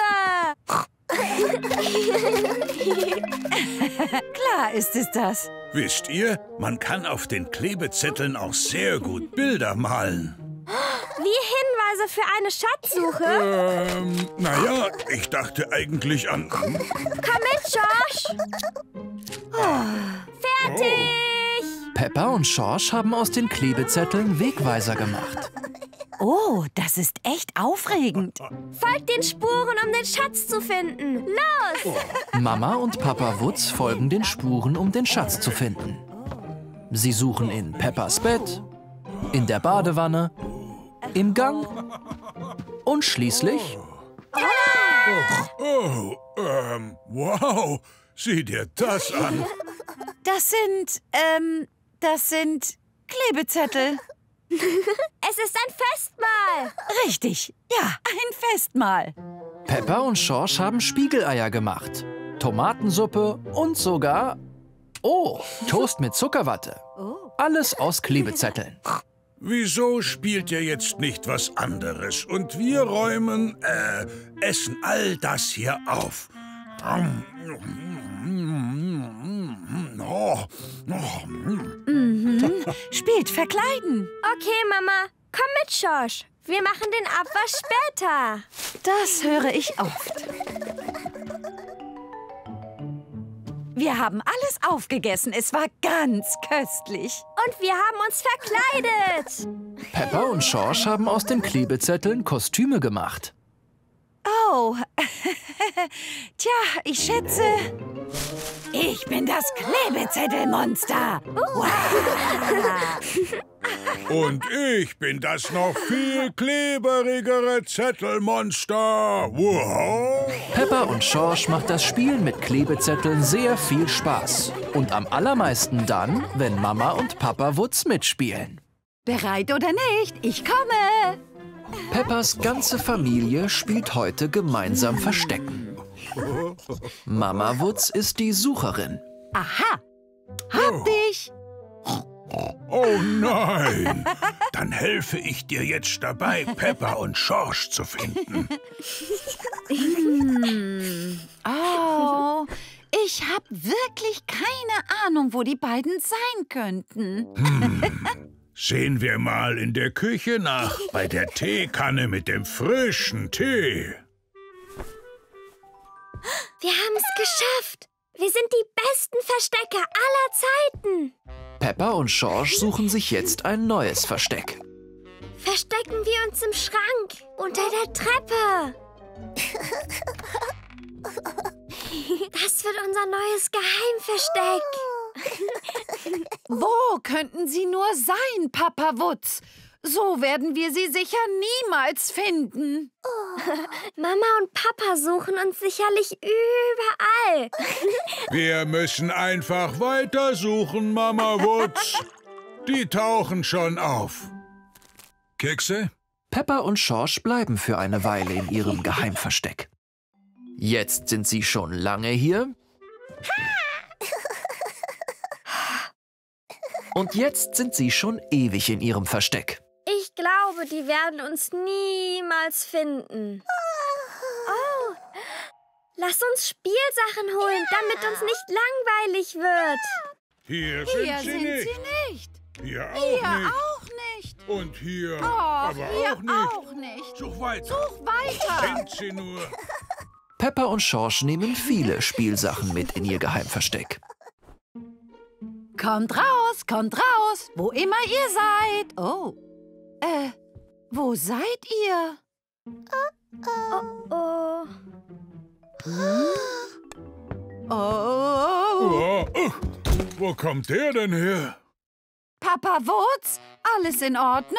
Klar ist es das. Wisst ihr, man kann auf den Klebezetteln auch sehr gut Bilder malen. Wie Hinweise für eine Schatzsuche? Ähm, naja, ich dachte eigentlich an... Komm mit, Schorsch. Fertig. Peppa und Schorsch haben aus den Klebezetteln Wegweiser gemacht. Oh, das ist echt aufregend. Folgt den Spuren, um den Schatz zu finden. Los! Mama und Papa Wutz folgen den Spuren, um den Schatz zu finden. Sie suchen in Peppas Bett, in der Badewanne im Gang und schließlich... Oh, ähm, wow. Sieh dir das an. Das sind, ähm, das sind Klebezettel. Es ist ein Festmahl. Richtig, ja, ein Festmahl. Peppa und Schorsch haben Spiegeleier gemacht, Tomatensuppe und sogar... Oh, Toast mit Zuckerwatte. Alles aus Klebezetteln. Wieso spielt ihr jetzt nicht was anderes? Und wir räumen, äh, essen all das hier auf. Oh, oh. Mhm. Spielt Verkleiden. Okay, Mama, komm mit, Schorsch. Wir machen den Abwasch später. Das höre ich oft. Wir haben alles aufgegessen. Es war ganz köstlich. Und wir haben uns verkleidet. Peppa und Schorsch haben aus den Klebezetteln Kostüme gemacht. Oh, tja, ich schätze, ich bin das Klebezettelmonster. Wow. Und ich bin das noch viel kleberigere Zettelmonster. Wow. Peppa und Schorsch macht das Spielen mit Klebezetteln sehr viel Spaß. Und am allermeisten dann, wenn Mama und Papa Wutz mitspielen. Bereit oder nicht? Ich komme. Peppas ganze Familie spielt heute gemeinsam Verstecken. Mama Wutz ist die Sucherin. Aha, hab dich. Oh nein! Dann helfe ich dir jetzt dabei, Peppa und Schorsch zu finden. Hm. Oh, ich habe wirklich keine Ahnung, wo die beiden sein könnten. Hm. Sehen wir mal in der Küche nach, bei der Teekanne mit dem frischen Tee. Wir haben es geschafft. Wir sind die besten Verstecker aller Zeiten. Peppa und Schorsch suchen sich jetzt ein neues Versteck. Verstecken wir uns im Schrank, unter der Treppe. Das wird unser neues Geheimversteck. Wo könnten sie nur sein, Papa Wutz? So werden wir sie sicher niemals finden. Mama und Papa suchen uns sicherlich überall. Wir müssen einfach weitersuchen, Mama Wutz. Die tauchen schon auf. Kekse? Peppa und Schorsch bleiben für eine Weile in ihrem Geheimversteck. Jetzt sind sie schon lange hier. Und jetzt sind sie schon ewig in ihrem Versteck. Ich glaube, die werden uns niemals finden. Oh, lass uns Spielsachen holen, damit uns nicht langweilig wird. Hier sind, Hier sie, sind nicht. sie nicht. Hier auch Hier nicht. auch nicht. Und hier Oh, aber hier auch nicht. auch nicht. Such weiter. Such weiter. Sind sie nur. Peppa und Schorsch nehmen viele Spielsachen mit in ihr Geheimversteck. Kommt raus, kommt raus, wo immer ihr seid. Oh, äh, wo seid ihr? Oh, oh. Oh, oh. Oh, oh. Wo kommt der denn her? Papa Wutz, alles in Ordnung?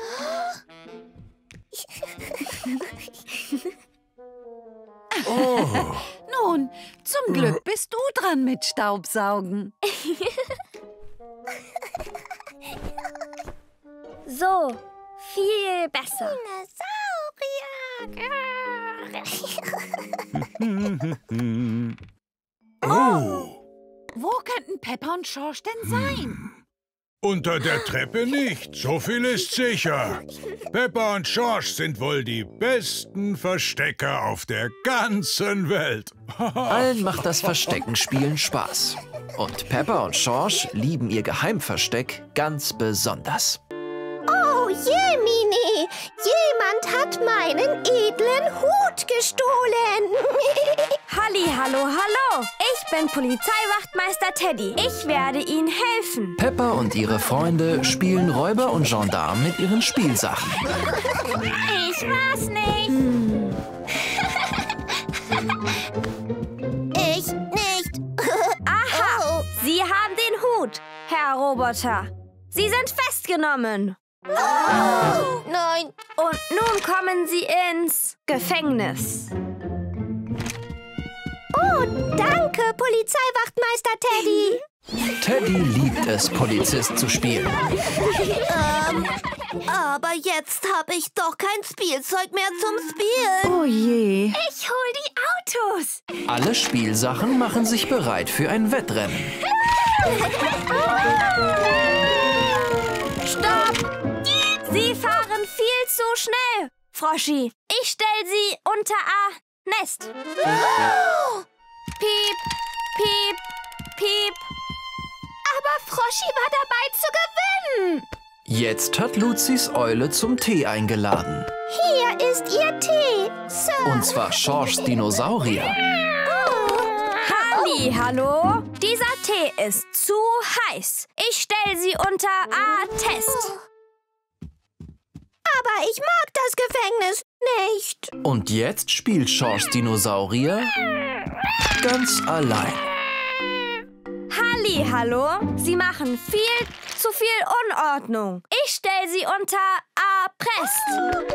Oh. Nun, zum Glück bist du dran mit Staubsaugen. So, viel besser. Oh. Wo könnten Peppa und Schorsch denn sein? Unter der Treppe nicht, so viel ist sicher. Peppa und Schorsch sind wohl die besten Verstecker auf der ganzen Welt. Allen macht das Versteckenspielen Spaß. Und Peppa und Schorsch lieben ihr Geheimversteck ganz besonders. Oh, Jemine! Jemand hat meinen edlen Hut gestohlen. Halli, hallo, hallo. Ich bin Polizeiwachtmeister Teddy. Ich werde Ihnen helfen. Peppa und ihre Freunde spielen Räuber und Gendarm mit ihren Spielsachen. Ich war's nicht. Ich nicht. Aha, Oh. Sie haben den Hut, Herr Roboter. Sie sind festgenommen. Oh, nein. Und nun kommen Sie ins Gefängnis. Oh, danke, Polizeiwachtmeister Teddy. Teddy liebt es, Polizist zu spielen. Ähm, aber jetzt habe ich doch kein Spielzeug mehr zum Spielen. Oh je. Ich hol die Autos. Alle Spielsachen machen sich bereit für ein Wettrennen. Stopp! Sie fahren viel zu schnell, Froschi. Ich stell Sie unter A. Nest. Piep, piep, piep. Aber Froschi war dabei zu gewinnen. Jetzt hat Luzis Eule zum Tee eingeladen. Hier ist Ihr Tee, Sir. Und zwar Schorschs Dinosaurier. Halli, hallo. Dieser Tee ist zu heiß. Ich stell Sie unter A-Test. Aber ich mag das Gefängnis nicht. Und jetzt spielt Schorschs Dinosaurier ganz allein. Halli, hallo. Sie machen viel zu viel Unordnung. Ich stell Sie unter A-Prest.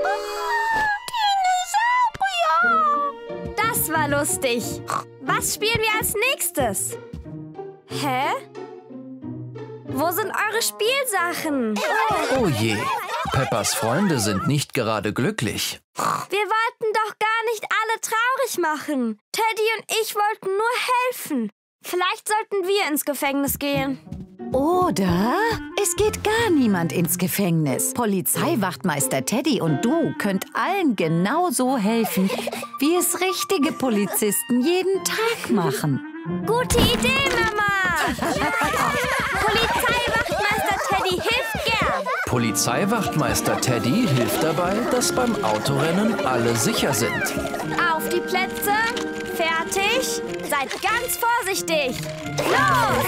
Dinosaurier! Das war lustig. Was spielen wir als nächstes? Hä? Wo sind eure Spielsachen? Oh je, Peppas Freunde sind nicht gerade glücklich. Wir wollten doch gar nicht alle traurig machen. Teddy und ich wollten nur helfen. Vielleicht sollten wir ins Gefängnis gehen. Oder es geht gar niemand ins Gefängnis. Polizeiwachtmeister Teddy und du könnt allen genauso helfen, wie es richtige Polizisten jeden Tag machen. Gute Idee, Mama! Polizeiwachtmeister Teddy hilft gern. Polizeiwachtmeister Teddy hilft dabei, dass beim Autorennen alle sicher sind. Auf die Plätze, fertig, seid ganz vorsichtig. Los!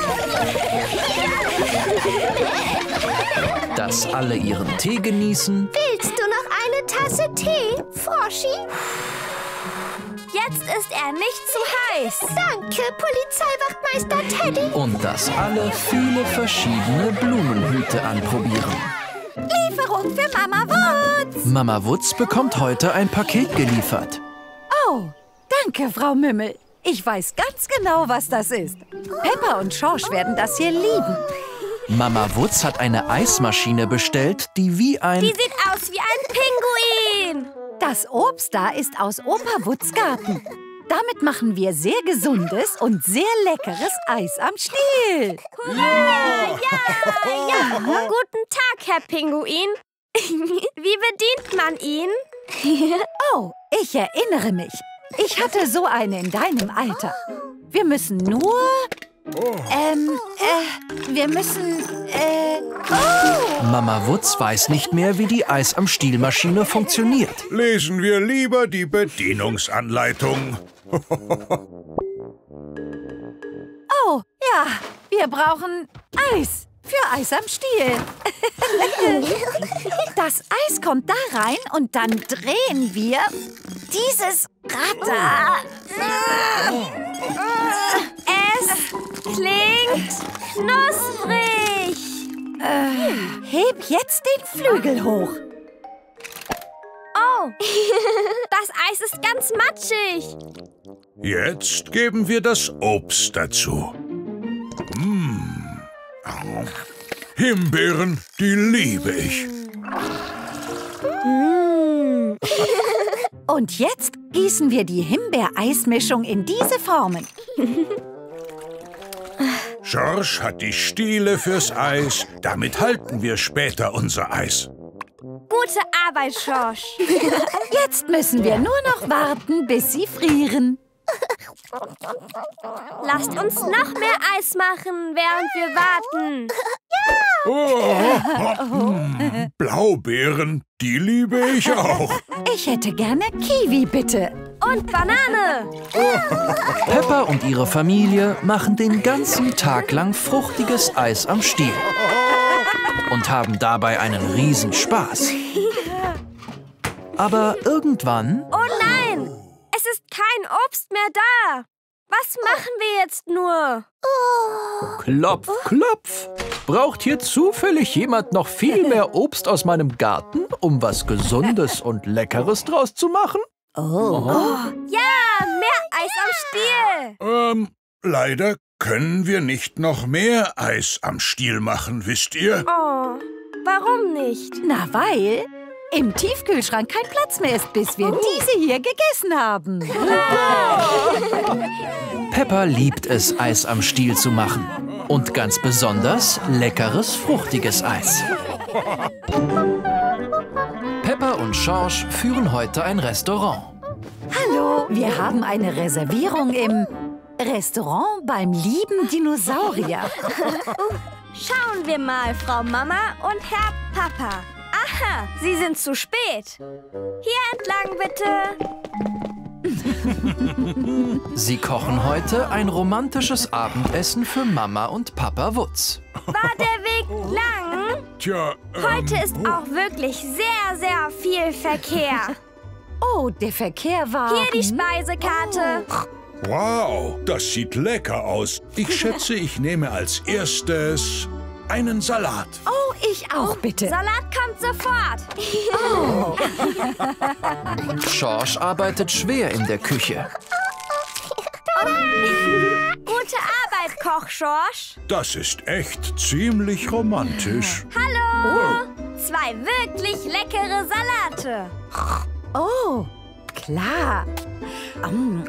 Dass alle ihren Tee genießen. Willst du noch eine Tasse Tee, Froschi? Jetzt ist er nicht zu heiß. Danke, Polizeiwachtmeister Teddy. Und dass alle viele verschiedene Blumenhüte anprobieren. Lieferung für Mama Wutz. Mama Wutz bekommt heute ein Paket geliefert. Oh, danke, Frau Mümmel. Ich weiß ganz genau, was das ist. Peppa und Schorsch werden das hier lieben. Mama Wutz hat eine Eismaschine bestellt, die wie ein... Die sieht aus wie ein Pinguin. Das Obst da ist aus Opa Wutz Garten. Damit machen wir sehr gesundes und sehr leckeres Eis am Stiel. Hurra! Ja, ja. Guten Tag, Herr Pinguin. Wie bedient man ihn? Oh, ich erinnere mich. Ich hatte so eine in deinem Alter. Wir müssen nur... Ähm, äh, wir müssen, äh... Oh! Mama Wutz weiß nicht mehr, wie die Eis am Stielmaschine funktioniert. Lesen wir lieber die Bedienungsanleitung. Oh, ja, wir brauchen Eis für Eis am Stiel. Das Eis kommt da rein und dann drehen wir dieses Rad da. Es klingt knusprig. Äh, heb jetzt den Flügel hoch. Oh, das Eis ist ganz matschig. Jetzt geben wir das Obst dazu. Mmh. Oh. Himbeeren, die liebe ich. Mm. Und jetzt gießen wir die Himbeereismischung in diese Formen. Schorsch hat die Stiele fürs Eis. Damit halten wir später unser Eis. Gute Arbeit, Schorsch. Jetzt müssen wir nur noch warten, bis sie frieren. Lasst uns noch mehr Eis machen, während wir warten. Oh, hm, Blaubeeren, die liebe ich auch. Ich hätte gerne Kiwi, bitte. Und Banane. Peppa und ihre Familie machen den ganzen Tag lang fruchtiges Eis am Stiel. Und haben dabei einen Riesenspaß. Aber irgendwann... Oh nein, es ist kein Obst mehr da. Was machen wir jetzt nur? Klopf, klopf. Braucht hier zufällig jemand noch viel mehr Obst aus meinem Garten, um was Gesundes und Leckeres draus zu machen? Oh. Ja, mehr Eis am Stiel. Ähm, leider können wir nicht noch mehr Eis am Stiel machen, wisst ihr? Oh, warum nicht? Na, weil im Tiefkühlschrank kein Platz mehr ist, bis wir diese hier gegessen haben. Peppa liebt es, Eis am Stiel zu machen. Und ganz besonders leckeres, fruchtiges Eis. Peppa und Schorsch führen heute ein Restaurant. Hallo, wir haben eine Reservierung im Restaurant beim lieben Dinosaurier. Schauen wir mal, Frau Mama und Herr Papa. Aha, Sie sind zu spät. Hier entlang, bitte. Sie kochen heute ein romantisches Abendessen für Mama und Papa Wutz. War der Weg lang? Tja, ähm, Heute ist auch wirklich sehr, sehr viel Verkehr. Oh, der Verkehr war... Hier die Speisekarte. wow, das sieht lecker aus. Ich schätze, ich nehme als erstes einen Salat. Oh, ich auch, bitte. Salat kommt sofort. Schorsch arbeitet schwer in der Küche. Gute Arbeit, Koch Schorsch. Das ist echt ziemlich romantisch. Hallo. Zwei wirklich leckere Salate. Oh, klar. Mm.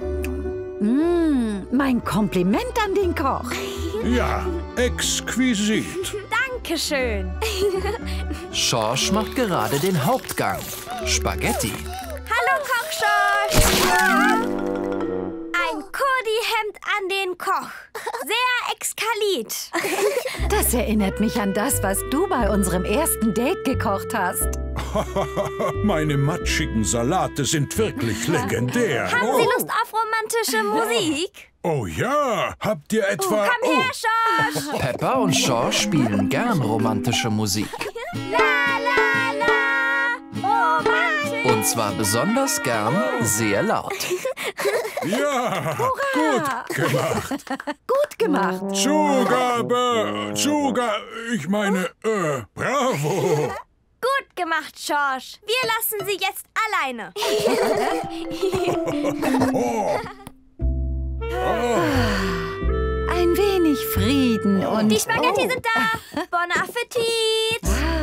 Mm, mein Kompliment an den Koch. Ja, exquisit. Dankeschön. Schorsch macht gerade den Hauptgang. Spaghetti. Hallo, Koch Schorsch. Ein Kurdi-Hemd an den Koch. Sehr exkalit. Das erinnert mich an das, was du bei unserem ersten Date gekocht hast. Meine matschigen Salate sind wirklich legendär. Haben Sie Lust auf romantische Musik? Oh ja, habt ihr etwa... Komm her, Schorsch. Peppa und Schorsch spielen gern romantische Musik. La, la, la. Romantisch. Und zwar besonders gern sehr laut. Ja, gut gemacht. Gut gemacht. Zugabe, Zugabe, ich meine, äh, bravo. Gut gemacht, Schorsch. Wir lassen Sie jetzt alleine. Oh. Ein wenig Frieden und... Die Spaghetti sind da. Bon Appetit.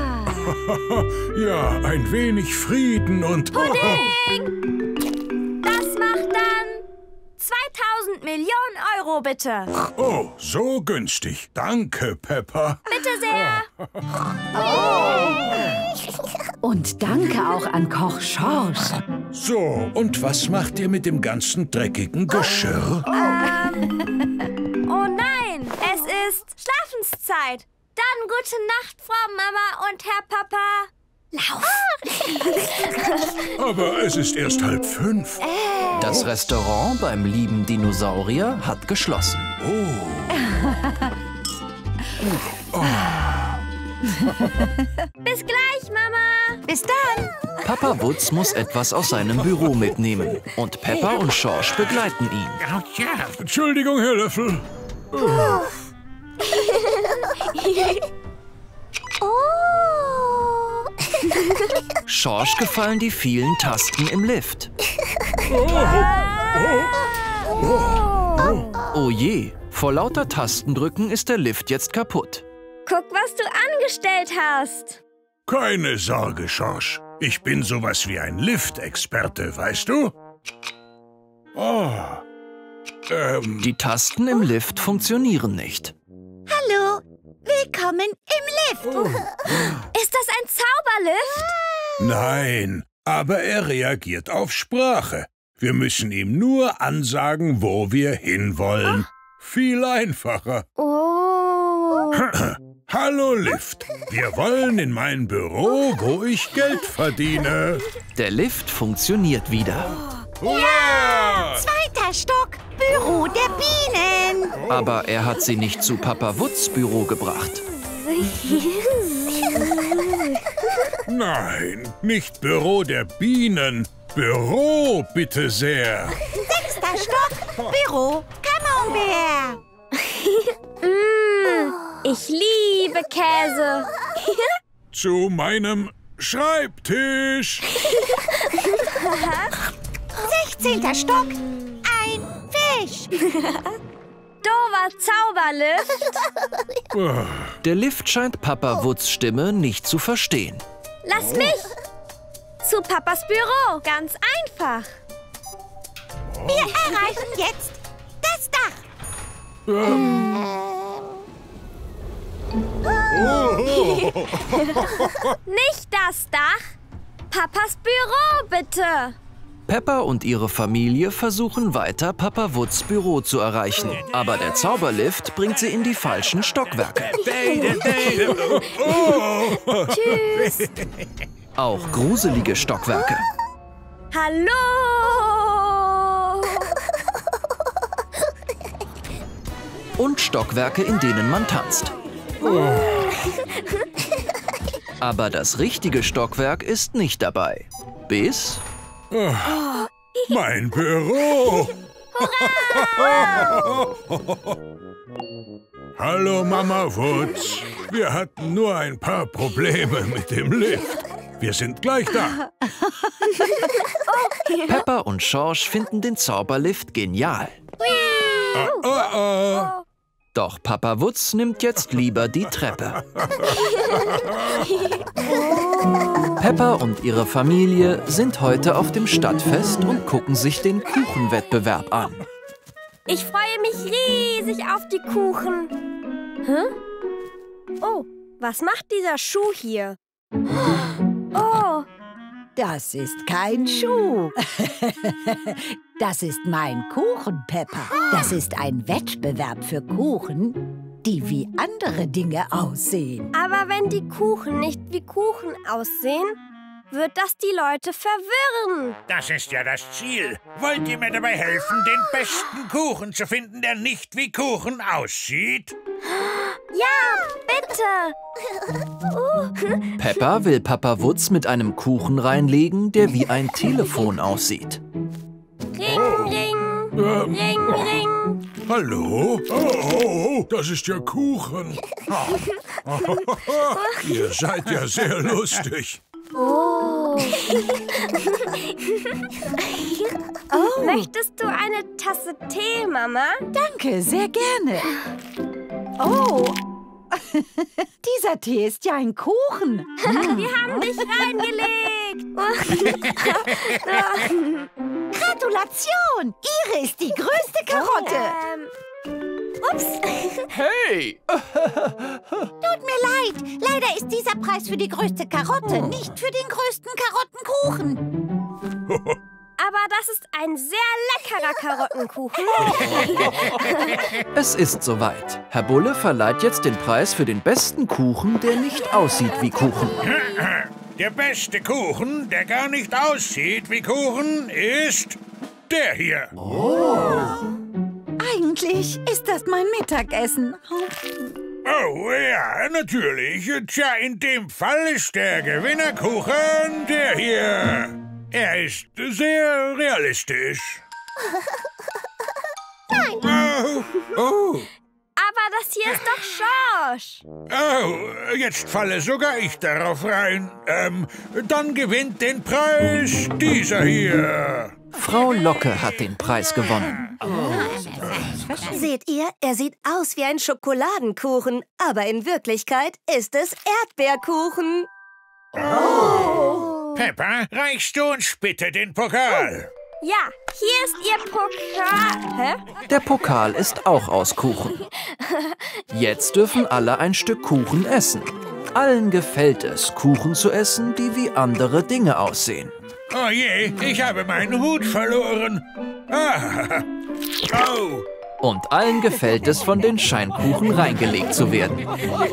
Ja, ein wenig Frieden und... Pudding. Das macht dann zweitausend Millionen Euro, bitte. Oh, so günstig. Danke, Peppa. Bitte sehr. Und danke auch an Koch Schorsch. So, und was macht ihr mit dem ganzen dreckigen Geschirr? Oh nein, es ist Schlafenszeit. Dann gute Nacht, Frau Mama und Herr Papa. Lauf. Aber es ist erst halb fünf. Das Restaurant beim lieben Dinosaurier hat geschlossen. Bis gleich, Mama. Bis dann. Papa Wutz muss etwas aus seinem Büro mitnehmen. Und Peppa und Schorsch begleiten ihn. Entschuldigung, Herr Löffel. Oh. Schorsch gefallen die vielen Tasten im Lift. Oh je, vor lauter Tastendrücken ist der Lift jetzt kaputt. Guck, was du angestellt hast. Keine Sorge, Schorsch. Ich bin sowas wie ein Liftexperte, weißt du? Oh. Ähm, Die Tasten im Lift funktionieren nicht. Hallo, willkommen im Lift. Ist das ein Zauberlift? nein, aber er reagiert auf Sprache. Wir müssen ihm nur ansagen, wo wir hinwollen. Viel einfacher. Oh. Hallo, Lift. Wir wollen in mein Büro, wo ich Geld verdiene. Der Lift funktioniert wieder. Hurra! Zweiter Stock, Büro der Bienen. Aber er hat sie nicht zu Papa Wutz Büro gebracht. Nein, nicht Büro der Bienen. Büro, bitte sehr. Sechster sechzehnter Stock, Büro, Camembert. mm, ich liebe Käse. Zu meinem Schreibtisch. sechzehnter Stock, ein Fisch. Dover Zauberlift. Der Lift scheint Papa Wutz Stimme nicht zu verstehen. Lass mich. Zu Papas Büro. Ganz einfach. Wir erreichen jetzt das Dach. Nicht das Dach. Papas Büro, bitte. Peppa und ihre Familie versuchen weiter, Papa Wutz Büro zu erreichen. Aber der Zauberlift bringt sie in die falschen Stockwerke. Tschüss. Auch gruselige Stockwerke. Hallo. Und Stockwerke, in denen man tanzt. Aber das richtige Stockwerk ist nicht dabei. Bis... Oh, mein Büro! Hallo, Mama Wutz. Wir hatten nur ein paar Probleme mit dem Lift. Wir sind gleich da. Peppa und Schorsch finden den Zauberlift genial. Oh, oh, oh. Doch Papa Wutz nimmt jetzt lieber die Treppe. Peppa und ihre Familie sind heute auf dem Stadtfest und gucken sich den Kuchenwettbewerb an. Ich freue mich riesig auf die Kuchen. Hä? Oh, was macht dieser Schuh hier? Oh, Das ist kein Schuh. Das ist mein Kuchen, Peppa. Das ist ein Wettbewerb für Kuchen, die wie andere Dinge aussehen. aber wenn die Kuchen nicht wie Kuchen aussehen, wird das die Leute verwirren. Das ist ja das Ziel. Wollt ihr mir dabei helfen, den besten Kuchen zu finden, der nicht wie Kuchen aussieht? Ja, bitte. Peppa will Papa Wutz mit einem Kuchen reinlegen, der wie ein Telefon aussieht. Ring, ring, Ähm, ring, ring. Hallo? Oh, oh, oh, das ist ja Kuchen. Ihr seid ja sehr lustig. Oh. oh. Möchtest du eine Tasse Tee, Mama? Danke, sehr gerne. Oh, dieser Tee ist ja ein Kuchen. Wir haben dich reingelegt. Gratulation! Ihre ist die größte Karotte. Ähm, ups. Hey! Tut mir leid. Leider ist dieser Preis für die größte Karotte, nicht für den größten Karottenkuchen. Aber das ist ein sehr leckerer Karottenkuchen. Es ist soweit. Herr Bulle verleiht jetzt den Preis für den besten Kuchen, der nicht aussieht wie Kuchen. Der beste Kuchen, der gar nicht aussieht wie Kuchen, ist der hier. Eigentlich ist das mein Mittagessen. Oh ja, natürlich. Tja, in dem Fall ist der Gewinnerkuchen der hier. Er ist sehr realistisch. Nein. Oh, oh, Aber das hier ist doch Schorsch. oh, jetzt falle sogar ich darauf rein. Ähm, dann gewinnt den Preis dieser hier. Frau Locke hat den Preis gewonnen. Seht ihr, er sieht aus wie ein Schokoladenkuchen, aber in Wirklichkeit ist es Erdbeerkuchen. Peppa, reichst du uns bitte den Pokal? Ja, hier ist Ihr Pokal. Hä? Der Pokal ist auch aus Kuchen. Jetzt dürfen alle ein Stück Kuchen essen. Allen gefällt es, Kuchen zu essen, die wie andere Dinge aussehen. Oh je, ich habe meinen Hut verloren. Ah. Oh. Und allen gefällt es, von den Scheinkuchen reingelegt zu werden.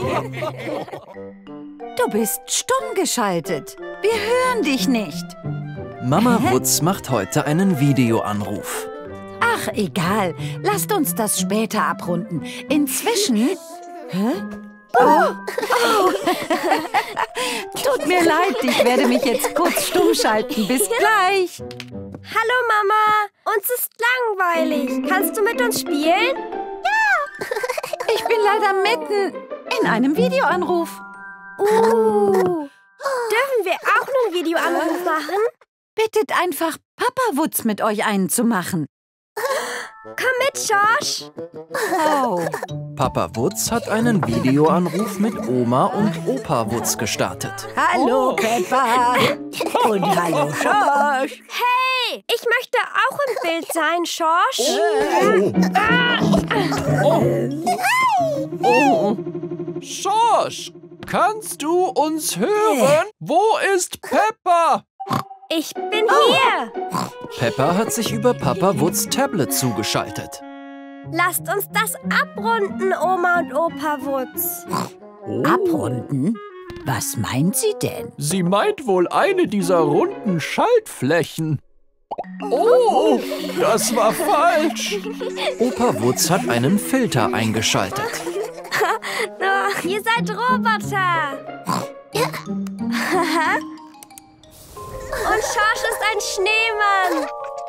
Du bist stumm geschaltet. Wir hören dich nicht. Mama Wutz macht heute einen Videoanruf. Ach, egal. Lasst uns das später abrunden. Inzwischen... Hä? Oh. Oh. Tut mir leid, ich werde mich jetzt kurz stumm schalten. Bis gleich. Hallo Mama, uns ist langweilig. Kannst du mit uns spielen? Ich bin leider mitten in einem Videoanruf. Uh, dürfen wir auch einen Videoanruf machen? Bittet einfach Papa Wutz mit euch einen zu machen. Komm mit, Schorsch. Oh. Papa Wutz hat einen Videoanruf mit Oma und Opa Wutz gestartet. Hallo, Peppa. Und hallo, Schorsch. Hey, ich möchte auch im Bild sein, Schorsch. Oh. Schorsch, kannst du uns hören? Wo ist Peppa? Ich bin hier. Peppa hat sich über Papa Wutz Tablet zugeschaltet. Lasst uns das abrunden, Oma und Opa Wutz. Abrunden? Was meint sie denn? Sie meint wohl eine dieser runden Schaltflächen. Oh, das war falsch. Opa Wutz hat einen Filter eingeschaltet. Oh, ihr seid Roboter. Und Schorsch ist ein Schneemann.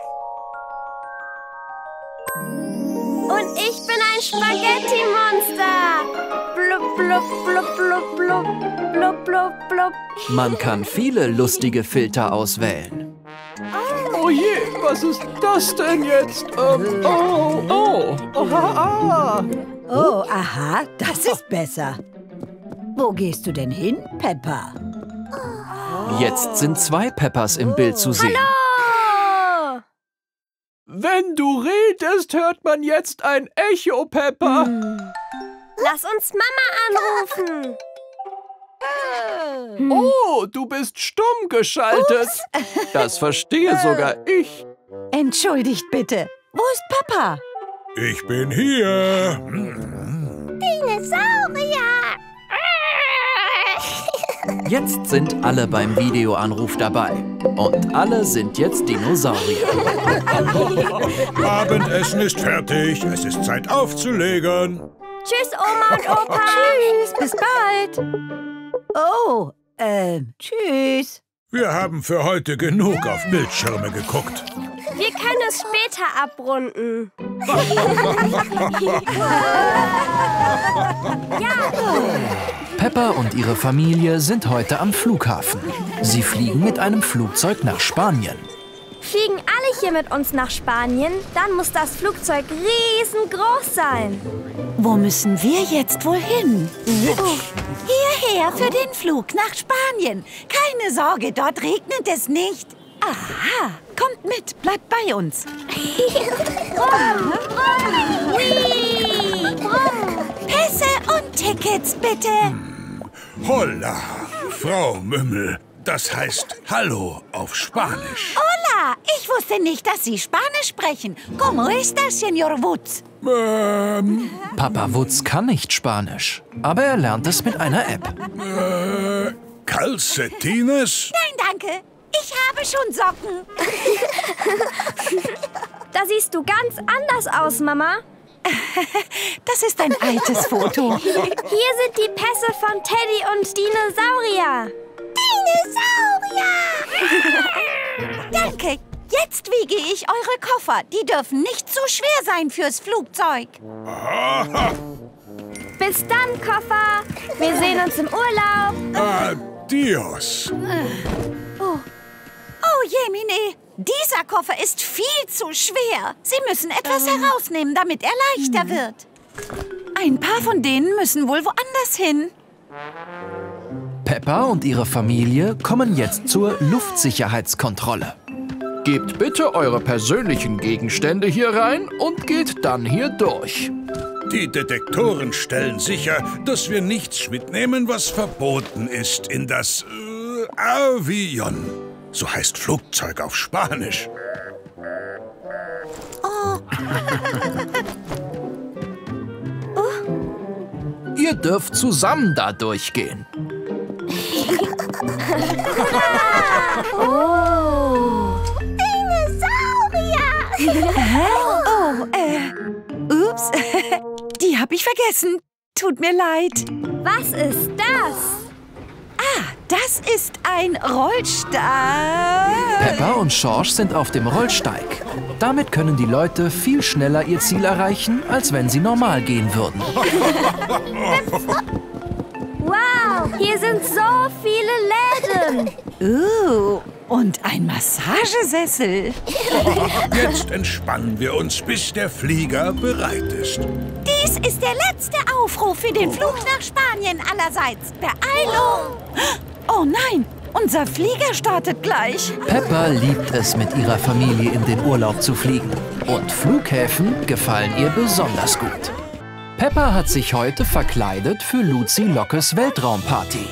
Und ich bin ein Spaghetti-Monster. Blub, blub, blub, blub, blub, blub, blub, blub. Man kann viele lustige Filter auswählen. Oh je, was ist das denn jetzt? Ähm, oh, oh, oh, ah. Oh, aha, das ist besser. Wo gehst du denn hin, Peppa? Jetzt sind zwei Peppas im Bild zu sehen. Hallo! Wenn du redest, hört man jetzt ein Echo, Peppa. Hm. Lass uns Mama anrufen. Oh, du bist stumm geschaltet. Ups. Das verstehe sogar ich. Entschuldigt bitte. Wo ist Papa? Ich bin hier. Dinosaurier! Jetzt sind alle beim Videoanruf dabei. Und alle sind jetzt Dinosaurier. Abendessen ist fertig. Es ist Zeit aufzulegen. Tschüss, Oma und Opa. Tschüss, bis bald. Oh, äh, tschüss. Wir haben für heute genug auf Bildschirme geguckt. Wir können es später abrunden. Peppa und ihre Familie sind heute am Flughafen. Sie fliegen mit einem Flugzeug nach Spanien. Fliegen alle hier mit uns nach Spanien, dann muss das Flugzeug riesengroß sein. Wo müssen wir jetzt wohl hin? Hierher für den Flug nach Spanien. Keine Sorge, dort regnet es nicht. Aha, kommt mit, bleibt bei uns. Pässe und Tickets, bitte. Holla, Frau Mümmel. Das heißt Hallo auf Spanisch. Hola, ich wusste nicht, dass Sie Spanisch sprechen. ¿Cómo está, Señor Wutz? Ähm, Papa Wutz kann nicht Spanisch, aber er lernt es mit einer App. äh, Calcetines? Nein, danke. Ich habe schon Socken. Da siehst du ganz anders aus, Mama. Das ist ein altes Foto. Hier sind die Pässe von Teddy und Dinosaurier. Dinosaurier! Danke. Jetzt wiege ich eure Koffer. Die dürfen nicht zu schwer sein fürs Flugzeug. Aha. Bis dann, Koffer. Wir sehen uns im Urlaub. Adios. Oh, Jemine. Dieser Koffer ist viel zu schwer. Sie müssen etwas herausnehmen, damit er leichter wird. Ein paar von denen müssen wohl woanders hin. Peppa und ihre Familie kommen jetzt zur Luftsicherheitskontrolle. Gebt bitte eure persönlichen Gegenstände hier rein und geht dann hier durch. Die Detektoren stellen sicher, dass wir nichts mitnehmen, was verboten ist in das äh, Avion. So heißt Flugzeug auf Spanisch. Oh. Ihr dürft zusammen da durchgehen. Oh. Dinosaurier! Oh, äh, ups. Die habe ich vergessen. Tut mir leid. Was ist das? Ah, das ist ein Rollsteig. Peppa und Schorsch sind auf dem Rollsteig. Damit können die Leute viel schneller ihr Ziel erreichen, als wenn sie normal gehen würden. Wow, hier sind so viele Läden. Uh, und ein Massagesessel. Jetzt entspannen wir uns, bis der Flieger bereit ist. Dies ist der letzte Aufruf für den Flug nach Spanien allerseits. Beeilung! Oh nein, unser Flieger startet gleich. Peppa liebt es, mit ihrer Familie in den Urlaub zu fliegen. Und Flughäfen gefallen ihr besonders gut. Peppa hat sich heute verkleidet für Luzi Lockes Weltraumparty.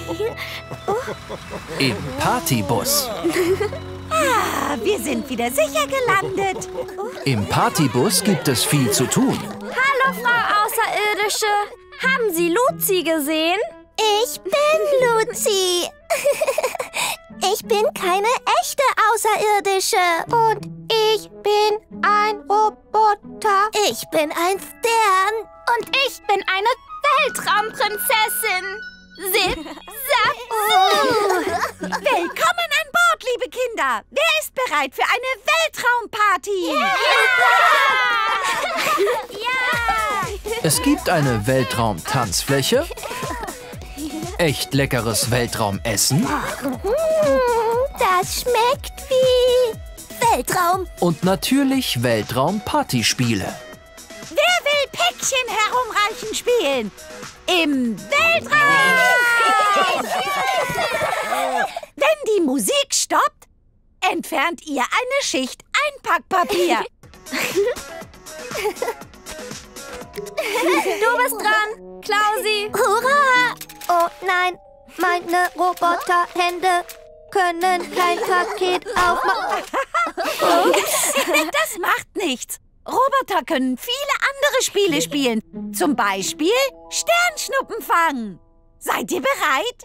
Im Partybus. Ah, wir sind wieder sicher gelandet. Im Partybus gibt es viel zu tun. Hallo, Frau Außerirdische. Haben Sie Luzi gesehen? Ich bin Luzi. Ich bin keine echte Außerirdische. Und ich bin ein Roboter. Ich bin ein Stern. Und ich bin eine Weltraumprinzessin. Zip, zap, Oh. Willkommen an Bord, liebe Kinder. Wer ist bereit für eine Weltraumparty? Ja! Ja! Es gibt eine Weltraumtanzfläche, echt leckeres Weltraumessen Das schmeckt wie Weltraum. und natürlich Weltraumpartyspiele. Wer will Päckchen herumreichen spielen? Im Weltraum! Wenn die Musik stoppt, entfernt ihr eine Schicht Einpackpapier. Du bist dran, Klausi. Hurra! Oh nein, meine Roboterhände können kein Paket aufmachen. Das macht nichts. Roboter können viele andere Spiele spielen. Zum Beispiel Sternschnuppen fangen. Seid ihr bereit?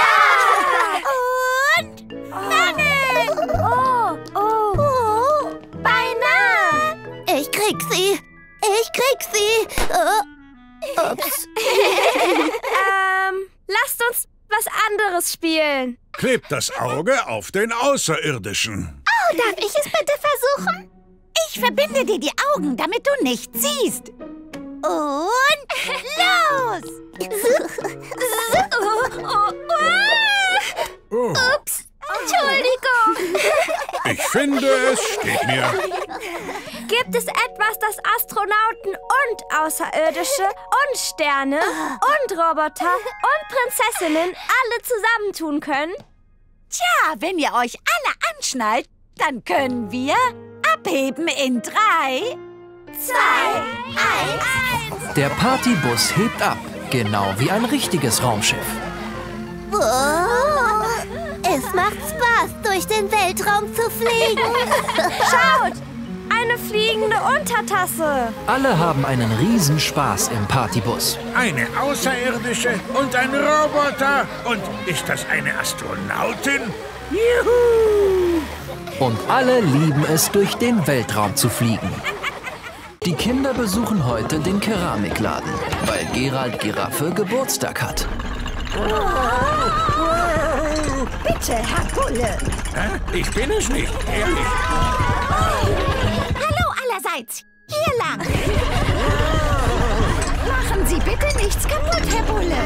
Ja! Und fangen! Oh, oh. Oh, beinahe. Ich krieg sie. Ich krieg sie. Oh. Ups. Ähm, lasst uns was anderes spielen. Klebt das Auge auf den Außerirdischen. Oh, darf ich es bitte versuchen? Ich verbinde dir die Augen, damit du nichts siehst. Und los! Oh, Ups. Entschuldigung. ich finde, es steht mir. Gibt es etwas, das Astronauten und Außerirdische und Sterne und Roboter und Prinzessinnen alle zusammentun können? Tja, wenn ihr euch alle anschnallt, dann können wir abheben in drei, zwei, eins. Der Partybus hebt ab, genau wie ein richtiges Raumschiff. Oh, es macht Spaß, durch den Weltraum zu fliegen. Schaut, eine fliegende Untertasse. Alle haben einen Riesenspaß im Partybus. Eine Außerirdische und ein Roboter. Und ist das eine Astronautin? Juhu! Und alle lieben es, durch den Weltraum zu fliegen. Die Kinder besuchen heute den Keramikladen, weil Gerald Giraffe Geburtstag hat. Bitte, Herr Bulle. Hä? Ich bin es nicht, ehrlich. Hallo allerseits. Hier lang. Machen Sie bitte nichts kaputt, Herr Bulle.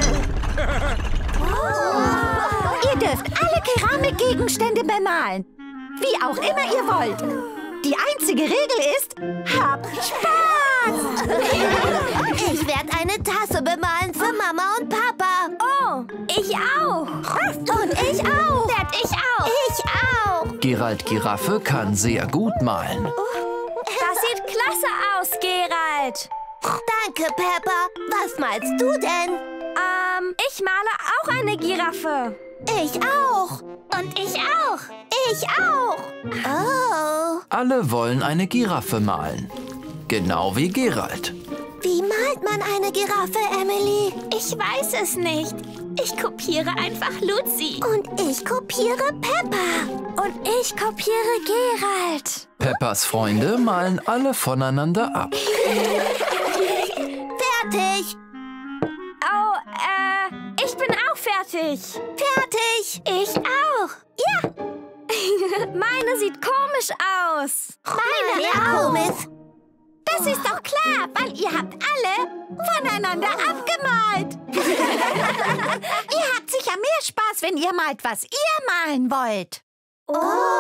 Ihr dürft alle Keramikgegenstände bemalen. Wie auch immer ihr wollt. Die einzige Regel ist, habt Spaß! Ich werde eine Tasse bemalen für Mama und Papa. Oh, ich auch. Und ich auch. Werd ich auch. Ich auch. Gerald Giraffe kann sehr gut malen. Das sieht klasse aus, Gerald. Danke, Peppa. Was malst du denn? Ähm, ich male auch eine Giraffe. Ich auch. Und ich auch. Ich auch. Oh. Alle wollen eine Giraffe malen. Genau wie Gerald. Wie malt man eine Giraffe, Emily? Ich weiß es nicht. Ich kopiere einfach Luzi. Und ich kopiere Peppa. Und ich kopiere Gerald. Peppas Freunde malen alle voneinander ab. Fertig. Oh, äh, ich bin auch fertig. fertig. Fertig. Ich auch. Ja. Meine sieht komisch aus. Meine auch. Komisch. Das ist doch klar, weil ihr habt alle voneinander abgemalt. Ihr habt sicher mehr Spaß, wenn ihr malt, was ihr malen wollt. Oh.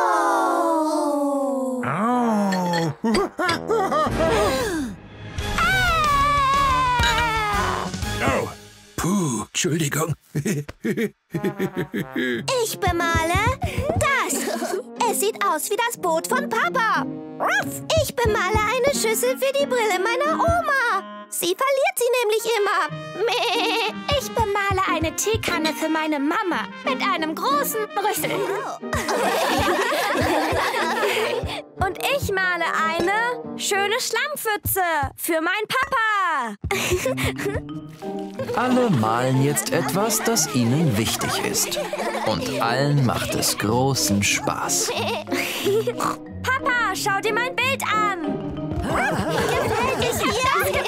Oh. Oh. Puh, Entschuldigung. Ich bemale das. Es sieht aus wie das Boot von Papa. Ich bemale eine Schüssel für die Brille meiner Oma. Sie verliert sie nämlich immer. Meh. Ich bemale eine Teekanne für meine Mama mit einem großen Brüssel. Und ich male eine schöne Schlammpfütze für meinen Papa. Alle malen jetzt etwas, das ihnen wichtig ist. Und allen macht es großen Spaß. Papa, schau dir mein Bild an. Gefällt es dir?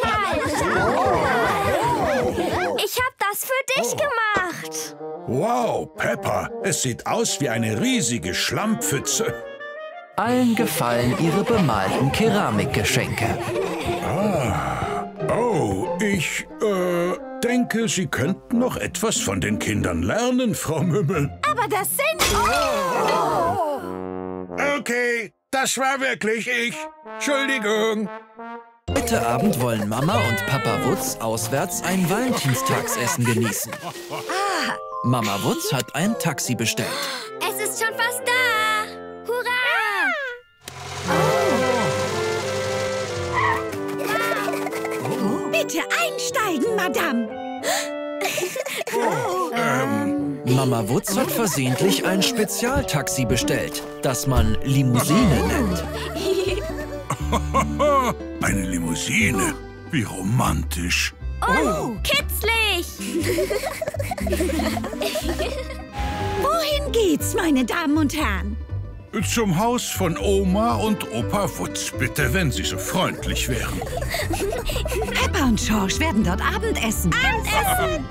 Ich hab das für dich gemacht. Wow, Peppa, es sieht aus wie eine riesige Schlammpfütze. Allen gefallen ihre bemalten Keramikgeschenke. Ah, oh, ich, äh, denke, Sie könnten noch etwas von den Kindern lernen, Frau Mümmel. Aber das sind... Oh. Okay, das war wirklich ich. Entschuldigung. Heute Abend wollen Mama und Papa Wutz auswärts ein Valentinstagsessen genießen. Mama Wutz hat ein Taxi bestellt. Es ist schon fast da. Hurra! Oh. Bitte einsteigen, Madame. Ähm, Mama Wutz hat versehentlich ein Spezialtaxi bestellt, das man Limousine nennt. eine Limousine. Wie romantisch. Oh, kitzlig. Wohin geht's, meine Damen und Herren? Zum Haus von Oma und Opa Wutz, bitte, wenn Sie so freundlich wären. Peppa und Schorsch werden dort Abendessen. Abendessen.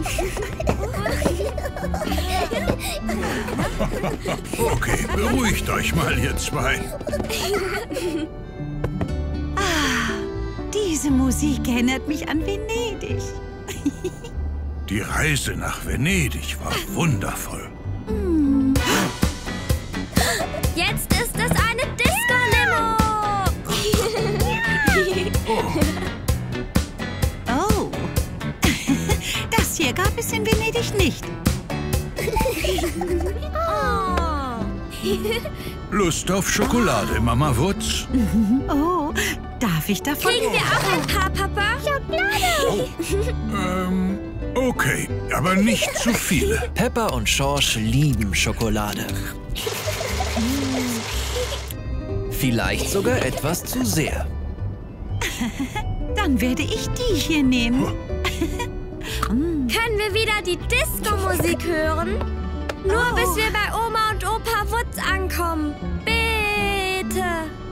Okay, beruhigt euch mal, ihr zwei. Ah, diese Musik erinnert mich an Venedig. Die Reise nach Venedig war wundervoll. Jetzt ist es eine Disco-Limo. Oh, das hier gab es in Venedig nicht. Oh. Lust auf Schokolade, Mama Wutz? Oh, darf ich davon? Kriegen wir auch ein paar, Papa? Schokolade. Ähm, okay, aber nicht zu viele. Peppa und Schorsch lieben Schokolade. Vielleicht sogar etwas zu sehr. Dann werde ich die hier nehmen. Können wir wieder die Disco-Musik hören? Nur Oh. bis wir bei Oma und Opa Wutz ankommen. Bitte.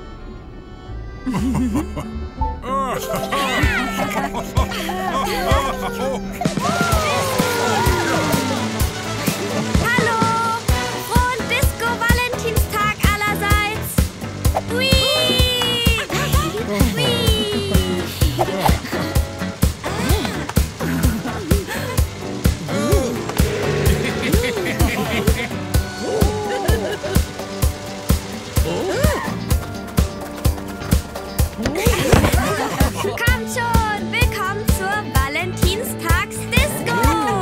Hallo! Frohen Disco-Valentinstag allerseits! Hui! Hui! Kommt schon! Willkommen zur Valentinstags-Disco!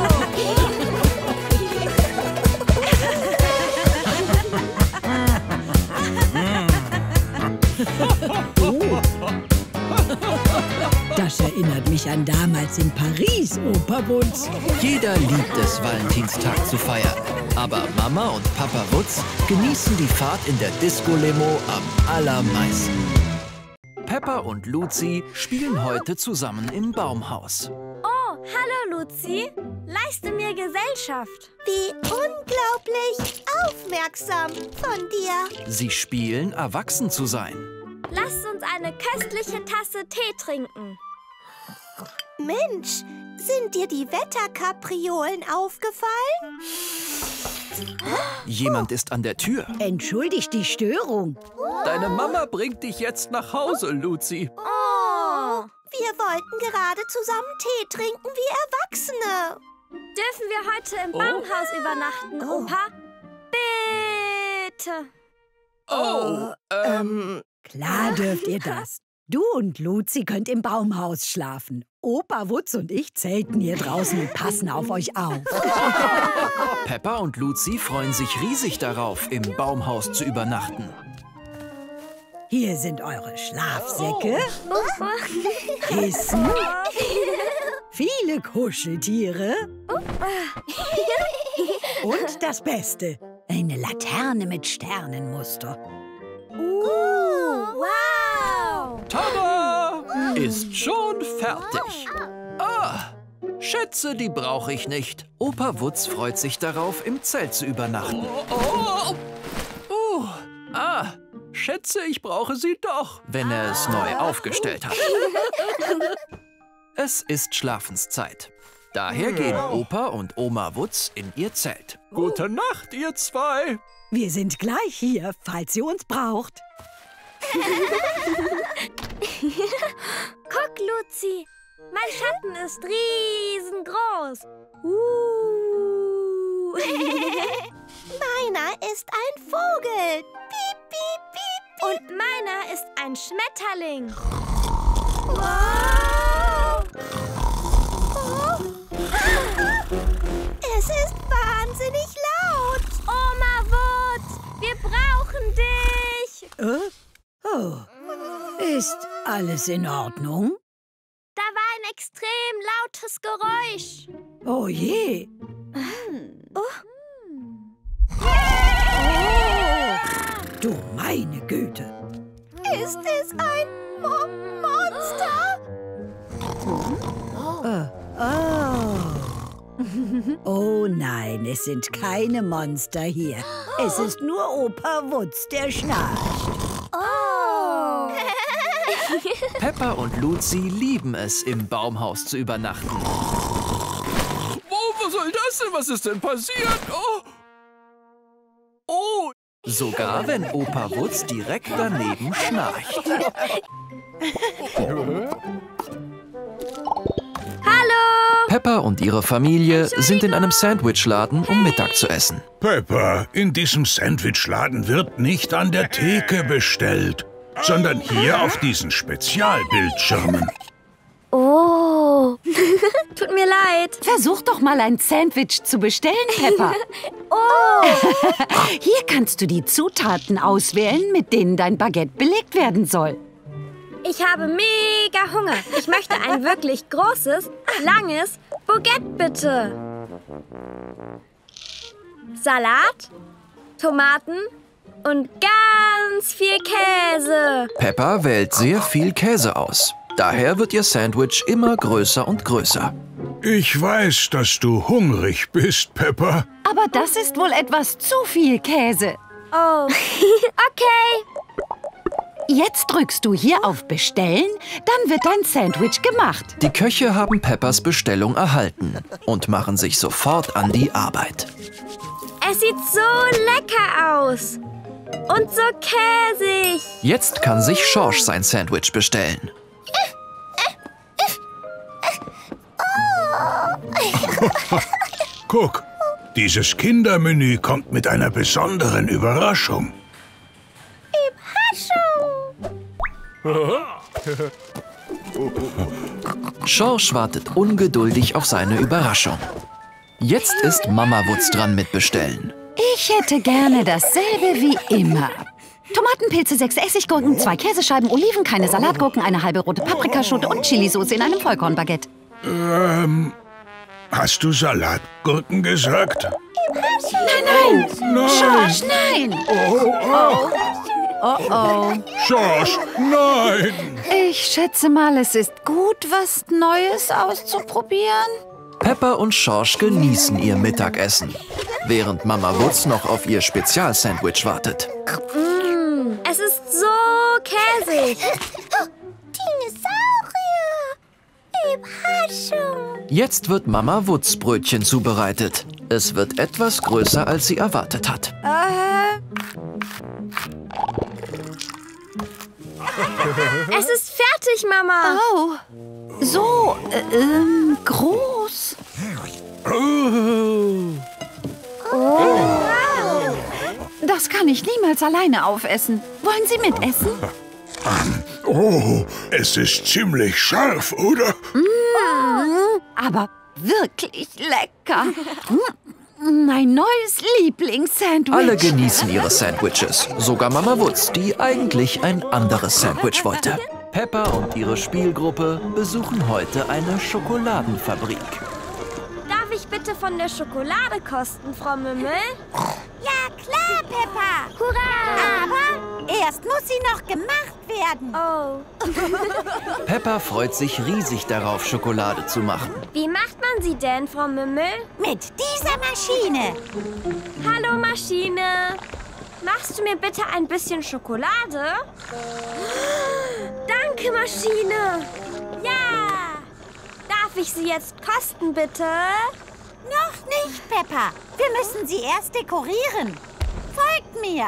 Das erinnert mich an damals in Paris, Opa Wutz. Jeder liebt es, Valentinstag zu feiern. Aber Mama und Papa Wutz genießen die Fahrt in der Disco-Limo am allermeisten. Peppa und Luzi spielen heute zusammen im Baumhaus. Oh, hallo Luzi. Leiste mir Gesellschaft. Wie unglaublich aufmerksam von dir. Sie spielen, erwachsen zu sein. Lasst uns eine köstliche Tasse Tee trinken. Mensch, Sind dir die Wetterkapriolen aufgefallen? Jemand ist an der Tür. Entschuldigt die Störung. Deine Mama bringt dich jetzt nach Hause, Luzi. Oh, wir wollten gerade zusammen Tee trinken wie Erwachsene. Dürfen wir heute im Oh. Baumhaus übernachten, Oh. Opa? Bitte. Oh, ähm, Klar dürft ihr das. Du und Luzi könnt im Baumhaus schlafen. Opa Wutz und ich zelten hier draußen und passen auf euch auf. Peppa und Luzi freuen sich riesig darauf, im Baumhaus zu übernachten. Hier sind eure Schlafsäcke, Kissen, viele Kuscheltiere und das Beste, eine Laterne mit Sternenmuster. Wow. Tada! Ist schon fertig. Ah, Schätze, die brauche ich nicht. Opa Wutz freut sich darauf, im Zelt zu übernachten. Oh, oh. Uh, ah, Schätze, ich brauche sie doch, wenn er es neu aufgestellt hat. Es ist Schlafenszeit. Daher gehen Opa und Oma Wutz in ihr Zelt. Gute Nacht, ihr zwei. Wir sind gleich hier, falls ihr uns braucht. Guck, Luzi. Mein Schatten ist riesengroß. Uh. Meiner ist ein Vogel. Piep, piep, piep. Und meiner ist ein Schmetterling. Wow. Es ist wahnsinnig laut. Oma Wutz, wir brauchen dich. Äh? Oh, ist alles in Ordnung? Da war ein extrem lautes Geräusch. Oh je. Du meine Güte. Ist es ein Mo Monster? Oh. Oh nein, es sind keine Monster hier. Es ist nur Opa Wutz, der schnarcht. Oh. Peppa und Luzi lieben es, im Baumhaus zu übernachten. Oh, was soll das denn? Was ist denn passiert? Oh. Oh. Sogar wenn Opa Wutz direkt daneben schnarcht. Hallo. Peppa und ihre Familie sind in einem Sandwichladen, um Mittag zu essen. Peppa, in diesem Sandwichladen wird nicht an der Theke bestellt, sondern hier auf diesen Spezialbildschirmen. Oh. Tut mir leid. Versuch doch mal ein Sandwich zu bestellen, Peppa. Oh. Hier kannst du die Zutaten auswählen, mit denen dein Baguette belegt werden soll. Ich habe mega Hunger. Ich möchte ein wirklich großes, langes Baguette, bitte. Salat, Tomaten und ganz viel Käse. Peppa wählt sehr viel Käse aus. Daher wird ihr Sandwich immer größer und größer. Ich weiß, dass du hungrig bist, Peppa. Aber das ist wohl etwas zu viel Käse. Oh, okay. Jetzt drückst du hier auf Bestellen, dann wird dein Sandwich gemacht. Die Köche haben Peppas Bestellung erhalten und machen sich sofort an die Arbeit. Es sieht so lecker aus. Und so käsig. Jetzt kann sich Schorsch sein Sandwich bestellen. Guck, dieses Kindermenü kommt mit einer besonderen Überraschung. Schorsch wartet ungeduldig auf seine Überraschung. Jetzt ist Mama Wutz dran mit Bestellen. Ich hätte gerne dasselbe wie immer. Tomatenpilze, sechs Essiggurken, zwei Käsescheiben, Oliven, keine Salatgurken, eine halbe rote Paprikaschote und Chilisauce in einem Vollkornbaguette. Ähm, hast du Salatgurken gesagt? Nein, nein! Nein! Schorsch, nein! Oh, oh, Oh, oh. Schorsch, nein! Ich schätze mal, es ist gut, was Neues auszuprobieren. Peppa und Schorsch genießen ihr Mittagessen, während Mama Wutz noch auf ihr Spezialsandwich wartet. Mm, es ist so käsig. Dinosaurier! Im Überraschung. Jetzt wird Mama Wutz Brötchen zubereitet. Es wird etwas größer, als sie erwartet hat. Äh, Es ist fertig, Mama. oh, so äh, ähm, groß. Das kann ich niemals alleine aufessen. Wollen Sie mitessen? Oh, es ist ziemlich scharf, oder? Aber wirklich lecker. Mein neues Lieblingssandwich. Alle genießen ihre Sandwiches. Sogar Mama Wutz, die eigentlich ein anderes Sandwich wollte. Peppa und ihre Spielgruppe besuchen heute eine Schokoladenfabrik. Darf ich bitte von der Schokolade kosten, Frau Mümmel? Ja, klar, Peppa. Hurra! Aber erst muss sie noch gemacht werden. Oh, Peppa freut sich riesig darauf, Schokolade zu machen. wie macht man sie denn, Frau Mümmel? Mit dieser Maschine. Hallo, Maschine. Machst du mir bitte ein bisschen Schokolade? Danke, Maschine. Ja. Darf ich sie jetzt kosten, bitte? Noch nicht, Peppa. Wir müssen sie erst dekorieren. Folgt mir.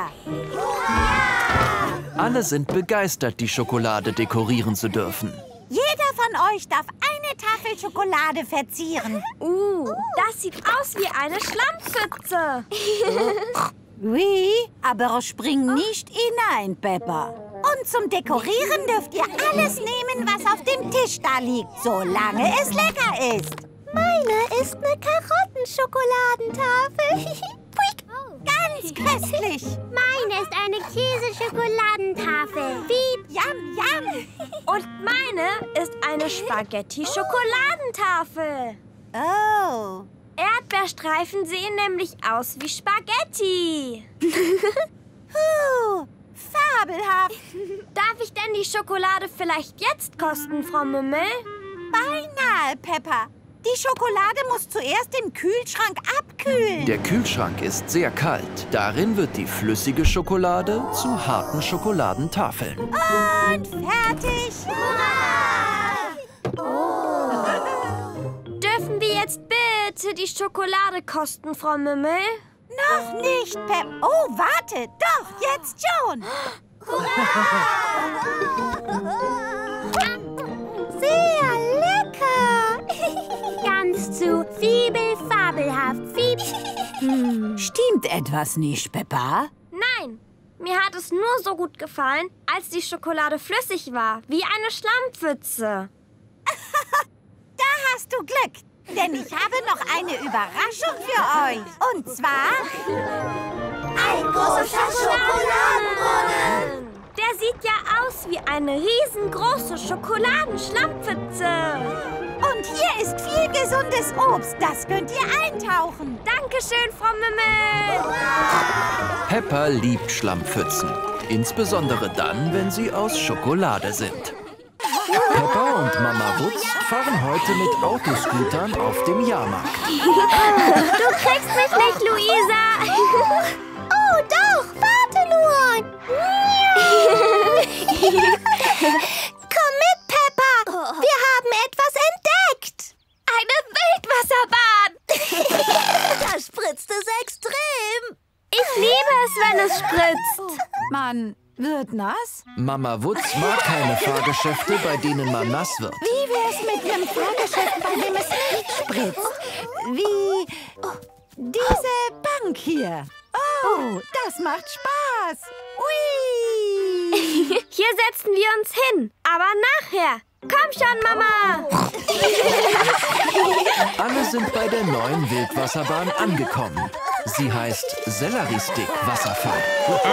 Alle sind begeistert, die Schokolade dekorieren zu dürfen. Jeder von euch darf eine Tafel Schokolade verzieren. Uh, das sieht aus wie eine Schlammpfütze. Oui, aber spring nicht hinein, Peppa. Und zum Dekorieren dürft ihr alles nehmen, was auf dem Tisch da liegt, solange es lecker ist. Meine ist eine Karottenschekoladentafel. Ganz köstlich. Meine ist eine Käseschekoladentafel. Piep, jam, jam. Und meine ist eine Spaghetti-Schokoladentafel. Oh. Erdbeerstreifen sehen nämlich aus wie Spaghetti. Puh, fabelhaft. Darf ich denn die Schokolade vielleicht jetzt kosten, Frau Mümmel? Beinahe, Peppa. Die Schokolade muss zuerst im Kühlschrank abkühlen. Der Kühlschrank ist sehr kalt. Darin wird die flüssige Schokolade zu harten Schokoladentafeln. Und fertig. Dürfen wir jetzt bitte die Schokolade kosten, Frau Mümmel? Noch nicht, Pep. Oh, warte. Doch, jetzt schon. Sehr lecker. Ganz zu fiebel-fabelhaft. Fieb. Stimmt etwas nicht, Peppa? Nein, mir hat es nur so gut gefallen, als die Schokolade flüssig war, wie eine Schlammpfütze. Da hast du Glück, denn ich habe noch eine Überraschung für euch. Und zwar ein großer Schokoladenbrunnen. Der sieht ja aus wie eine riesengroße Schokoladenschlammpfütze. Und hier ist viel gesundes Obst. Das könnt ihr eintauchen. Dankeschön, Frau Mümmel. Peppa liebt Schlammpfützen. Insbesondere dann, wenn sie aus Schokolade sind. Peppa und Mama Wutz fahren heute mit Autoscootern auf dem Jahrmarkt. Du kriegst mich nicht, Luisa. Oh, doch. Warte nur. Komm mit, Peppa. Wir haben etwas entdeckt. Eine Wildwasserbahn. Da spritzt es extrem. Ich liebe es, wenn es spritzt. Man wird nass? Mama Wutz mag keine Fahrgeschäfte, bei denen man nass wird. Wie wär's mit einem Fahrgeschäft, bei dem es nicht spritzt? Wie diese Bank hier. Oh, das macht Spaß. Ui. Hier setzen wir uns hin, aber nachher. Komm schon, Mama. Alle sind bei der neuen Wildwasserbahn angekommen. Sie heißt Selleriestick-Wasserfall.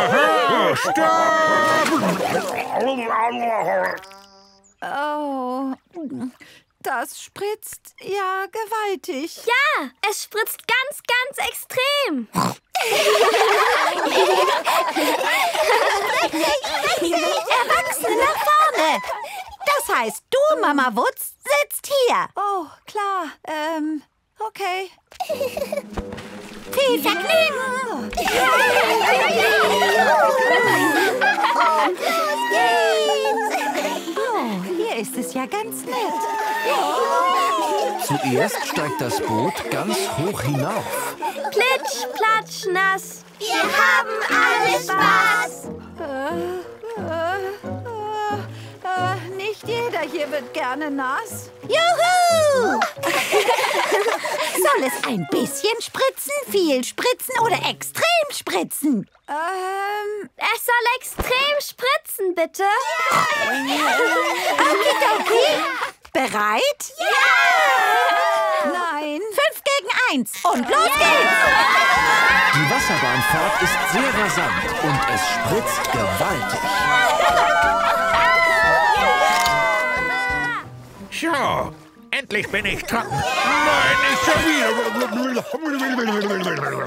Oh, das spritzt ja gewaltig. Ja, es spritzt ganz, ganz extrem. Erwachsene nach vorne. Das heißt, du, Mama Wutz, sitzt hier. Oh, klar. Ähm, okay. Viel Vergnügen. Los geht's. Oh, hier ist es ja ganz nett. Zuerst steigt das Boot ganz hoch hinauf. Plitsch, platsch, nass. Wir haben alle Spaß. Äh, äh, äh, nicht jeder hier wird gerne nass. Juhu! Soll es ein bisschen spritzen, viel spritzen oder extrem spritzen? Ähm, Es soll extrem spritzen, bitte. okidoki. Bereit? Ja! Nein. Fünf gegen eins. Und los geht's. Die Wasserbahnfahrt ist sehr rasant und es spritzt gewaltig. So, endlich bin ich trocken. Nein, nicht schon wieder.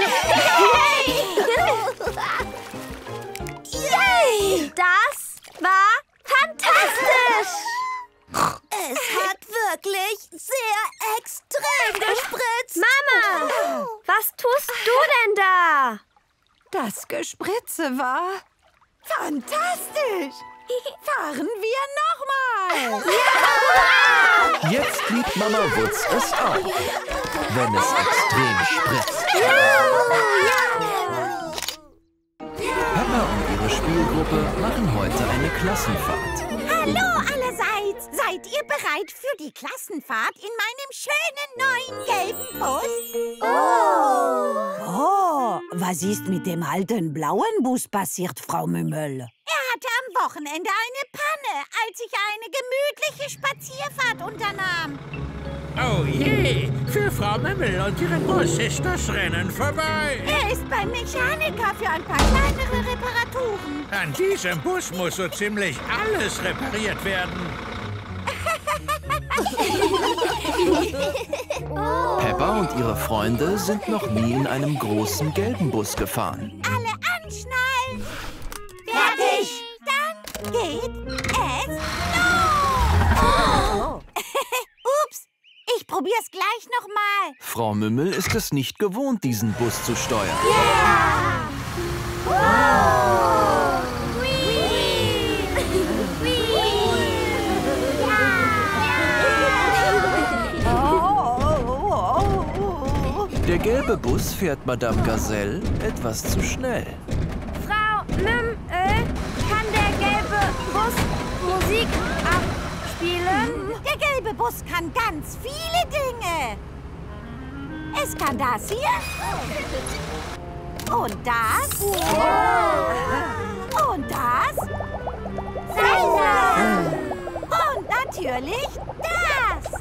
Yay! Das war fantastisch. Es hat wirklich sehr extrem gespritzt. Mama, was tust du denn da? Das Gespritze war fantastisch. Fahren wir nochmal. Jetzt liebt Mama Wutz es auch, wenn es extrem spritzt. Peppa und ihre Spielgruppe machen heute eine Klassenfahrt. Hallo allerseits. Seid ihr bereit für die Klassenfahrt in meinem schönen neuen gelben Bus? Oh. Oh, was ist mit dem alten blauen Bus passiert, Frau Mümmel? Er hatte am Wochenende eine Panne, als ich eine gemütliche Spazierfahrt unternahm. Oh je, für Frau Mümmel und ihren Bus ist das Rennen vorbei. Er ist beim Mechaniker für ein paar kleinere Reparaturen. An diesem Bus muss so ziemlich alles repariert werden. Peppa und ihre Freunde sind noch nie in einem großen gelben Bus gefahren. Alle anschnallen. Fertig. Dann geht es los. Ups, ich probier's gleich nochmal. Frau Mümmel ist es nicht gewohnt, diesen Bus zu steuern. Der gelbe Bus fährt Madame Gazelle etwas zu schnell. Frau Mümmel, kann der gelbe Bus Musik abspielen? Der gelbe Bus kann ganz viele Dinge. Es kann das hier. Und das. Und das. Und natürlich das.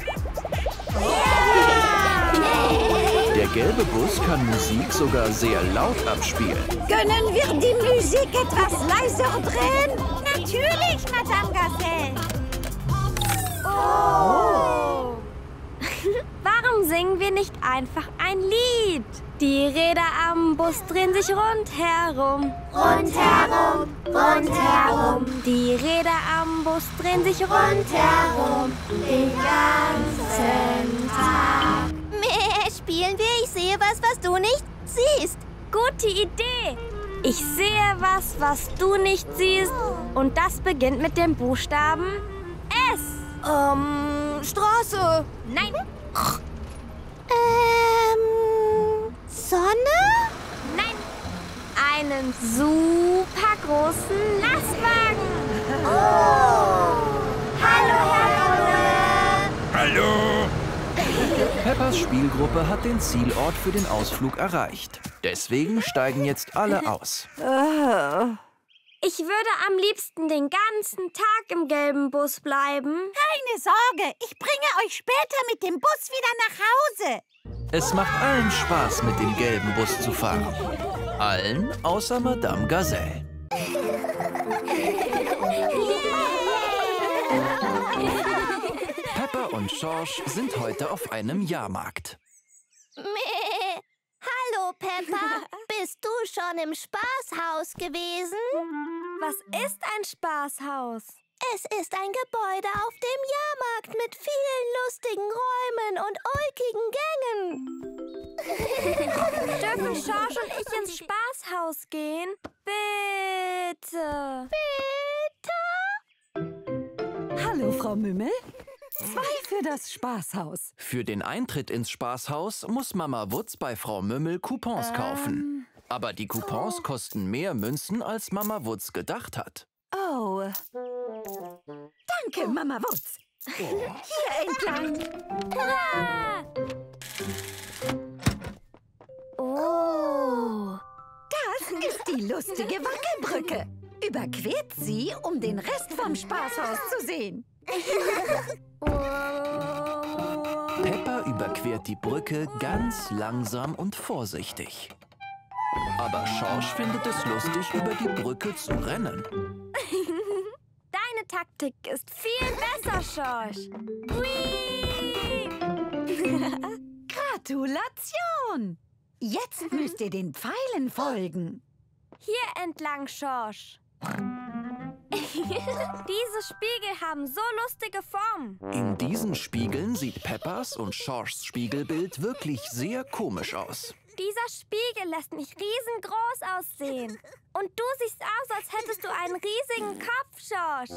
Der gelbe Bus kann Musik sogar sehr laut abspielen. Können wir die Musik etwas leiser drehen? Natürlich, Madame Gazelle. Oh. Warum singen wir nicht einfach ein Lied? Die Räder am Bus drehen sich rundherum. Rundherum, rundherum. Die Räder am Bus drehen sich rundherum. Den ganzen Tag. Meh, spielen wir Ich sehe was, was du nicht siehst. Gute Idee. Ich sehe was, was du nicht siehst. Und das beginnt mit dem Buchstaben S. Ähm, Straße. Nein, Ähm, Sonne? nein. Einen super großen Lastwagen. Oh. Hallo, Herr Hallo? Peppas Spielgruppe hat den Zielort für den Ausflug erreicht. Deswegen steigen jetzt alle aus. Ich würde am liebsten den ganzen Tag im gelben Bus bleiben. Keine Sorge, ich bringe euch später mit dem Bus wieder nach Hause. Es macht allen Spaß, mit dem gelben Bus zu fahren. Allen außer Madame Gazelle. Peppa und Schorsch sind heute auf einem Jahrmarkt. Meh. Hallo, Peppa. Bist du schon im Spaßhaus gewesen? Was ist ein Spaßhaus? Es ist ein Gebäude auf dem Jahrmarkt mit vielen lustigen Räumen und ulkigen Gängen. Dürfen Schorsch und ich ins Spaßhaus gehen? Bitte. Hallo, Frau Mümmel. zwei für das Spaßhaus. Für den Eintritt ins Spaßhaus muss Mama Wutz bei Frau Mümmel Coupons Ähm. kaufen. Aber die Coupons kosten mehr Münzen, als Mama Wutz gedacht hat. Oh. Danke, Mama Wutz. Hier entlang. Hurra! Oh. Das ist die lustige Wackelbrücke. Überquert sie, um den Rest vom Spaßhaus zu sehen. Peppa überquert die Brücke ganz langsam und vorsichtig. Aber Schorsch findet es lustig, über die Brücke zu rennen. Deine Taktik ist viel besser, Schorsch. Hui! Gratulation! Jetzt müsst ihr den Pfeilen folgen. Hier entlang, Schorsch. Diese Spiegel haben so lustige Formen. In diesen Spiegeln sieht Peppas und Schorschs Spiegelbild wirklich sehr komisch aus. Dieser Spiegel lässt mich riesengroß aussehen. Und du siehst aus, als hättest du einen riesigen Kopf, Schorsch.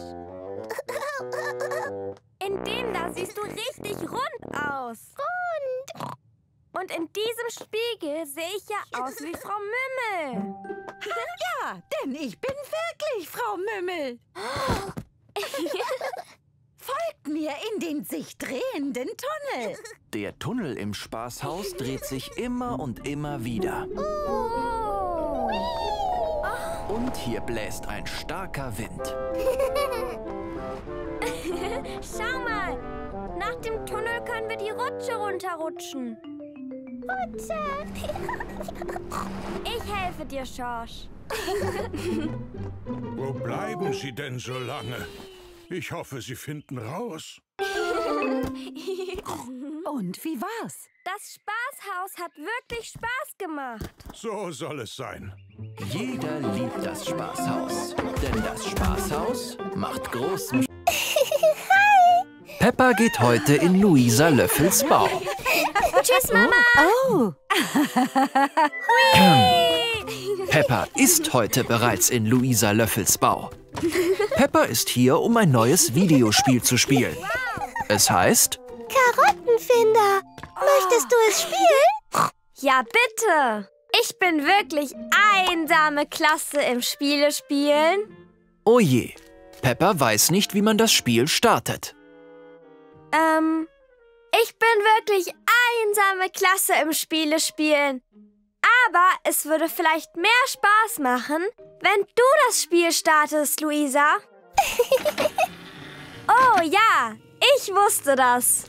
In dem da siehst du richtig rund aus. Rund. Und in diesem Spiegel sehe ich ja aus wie Frau Mümmel. Ja, denn ich bin wirklich Frau Mümmel. Folgt mir in den sich drehenden Tunnel. Der Tunnel im Spaßhaus dreht sich immer und immer wieder. Oh. Und hier bläst ein starker Wind. Schau mal, nach dem Tunnel können wir die Rutsche runterrutschen. Rutsche! Ich helfe dir, Schorsch. Wo bleiben Sie denn so lange? Ich hoffe, Sie finden raus. Und wie war's? Das Spaßhaus hat wirklich Spaß gemacht. So soll es sein. Jeder liebt das Spaßhaus. Denn das Spaßhaus macht großen Spaß. Peppa geht heute in Luisa Löffels Bau. Tschüss, Mama. Oh, Peppa ist heute bereits in Luisa Löffels Bau. Peppa ist hier, um ein neues Videospiel zu spielen. Es heißt Karottenfinder. Möchtest du es spielen? Ja, bitte. Ich bin wirklich einsame Klasse im Spielespielen. Oh je, Peppa weiß nicht, wie man das Spiel startet. Ähm, ich bin wirklich einsame Klasse im Spielespielen. Aber es würde vielleicht mehr Spaß machen, wenn du das Spiel startest, Luisa. Oh ja, ich wusste das.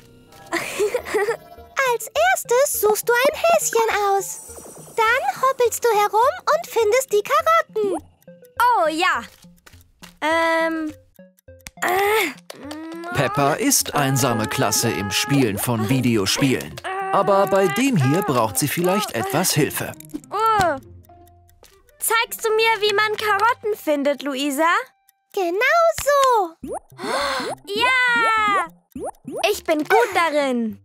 Als erstes suchst du ein Häschen aus. Dann hoppelst du herum und findest die Karotten. Oh ja. Ähm. Äh. Peppa ist einsame Klasse im Spielen von Videospielen. Aber bei dem hier braucht sie vielleicht etwas Hilfe. Oh. Zeigst du mir, wie man Karotten findet, Luisa? Genau so. Ja! Ich bin gut darin.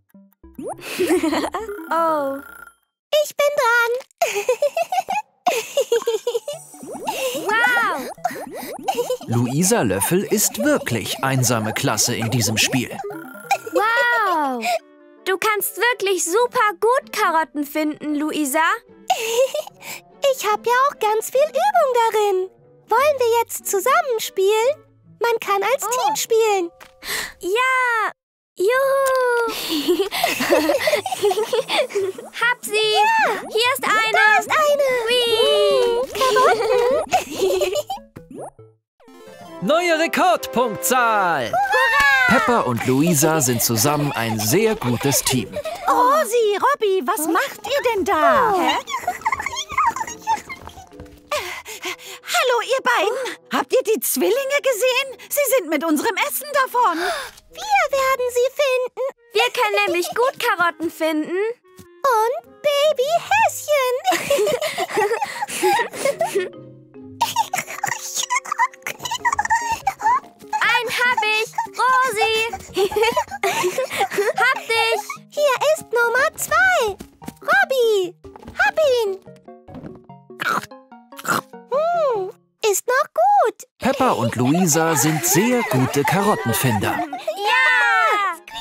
Oh. Ich bin dran. Wow! Luisa Löffel ist wirklich einsame Klasse in diesem Spiel. Wow! Du kannst wirklich super gut Karotten finden, Luisa. Ich habe ja auch ganz viel Übung darin. Wollen wir jetzt zusammen spielen? Man kann als Oh. Team spielen. Ja! Juhu! Hab sie! Ja. Hier ist eine! Da ist eine. Whee! Neue Rekordpunktzahl! Peppa und Luisa sind zusammen ein sehr gutes Team. Rosi, Robby, was macht ihr denn da? Hä? Hallo, ihr beiden. Habt ihr die Zwillinge gesehen? Sie sind mit unserem Essen davon. Wir werden sie finden. Wir können nämlich gut Karotten finden. Und Babyhäschen. Einen hab ich! Rosi! Hab dich! Hier ist Nummer zwei. Robby, hab ihn. Hm, ist noch gut. Peppa und Luisa sind sehr gute Karottenfinder. Ja!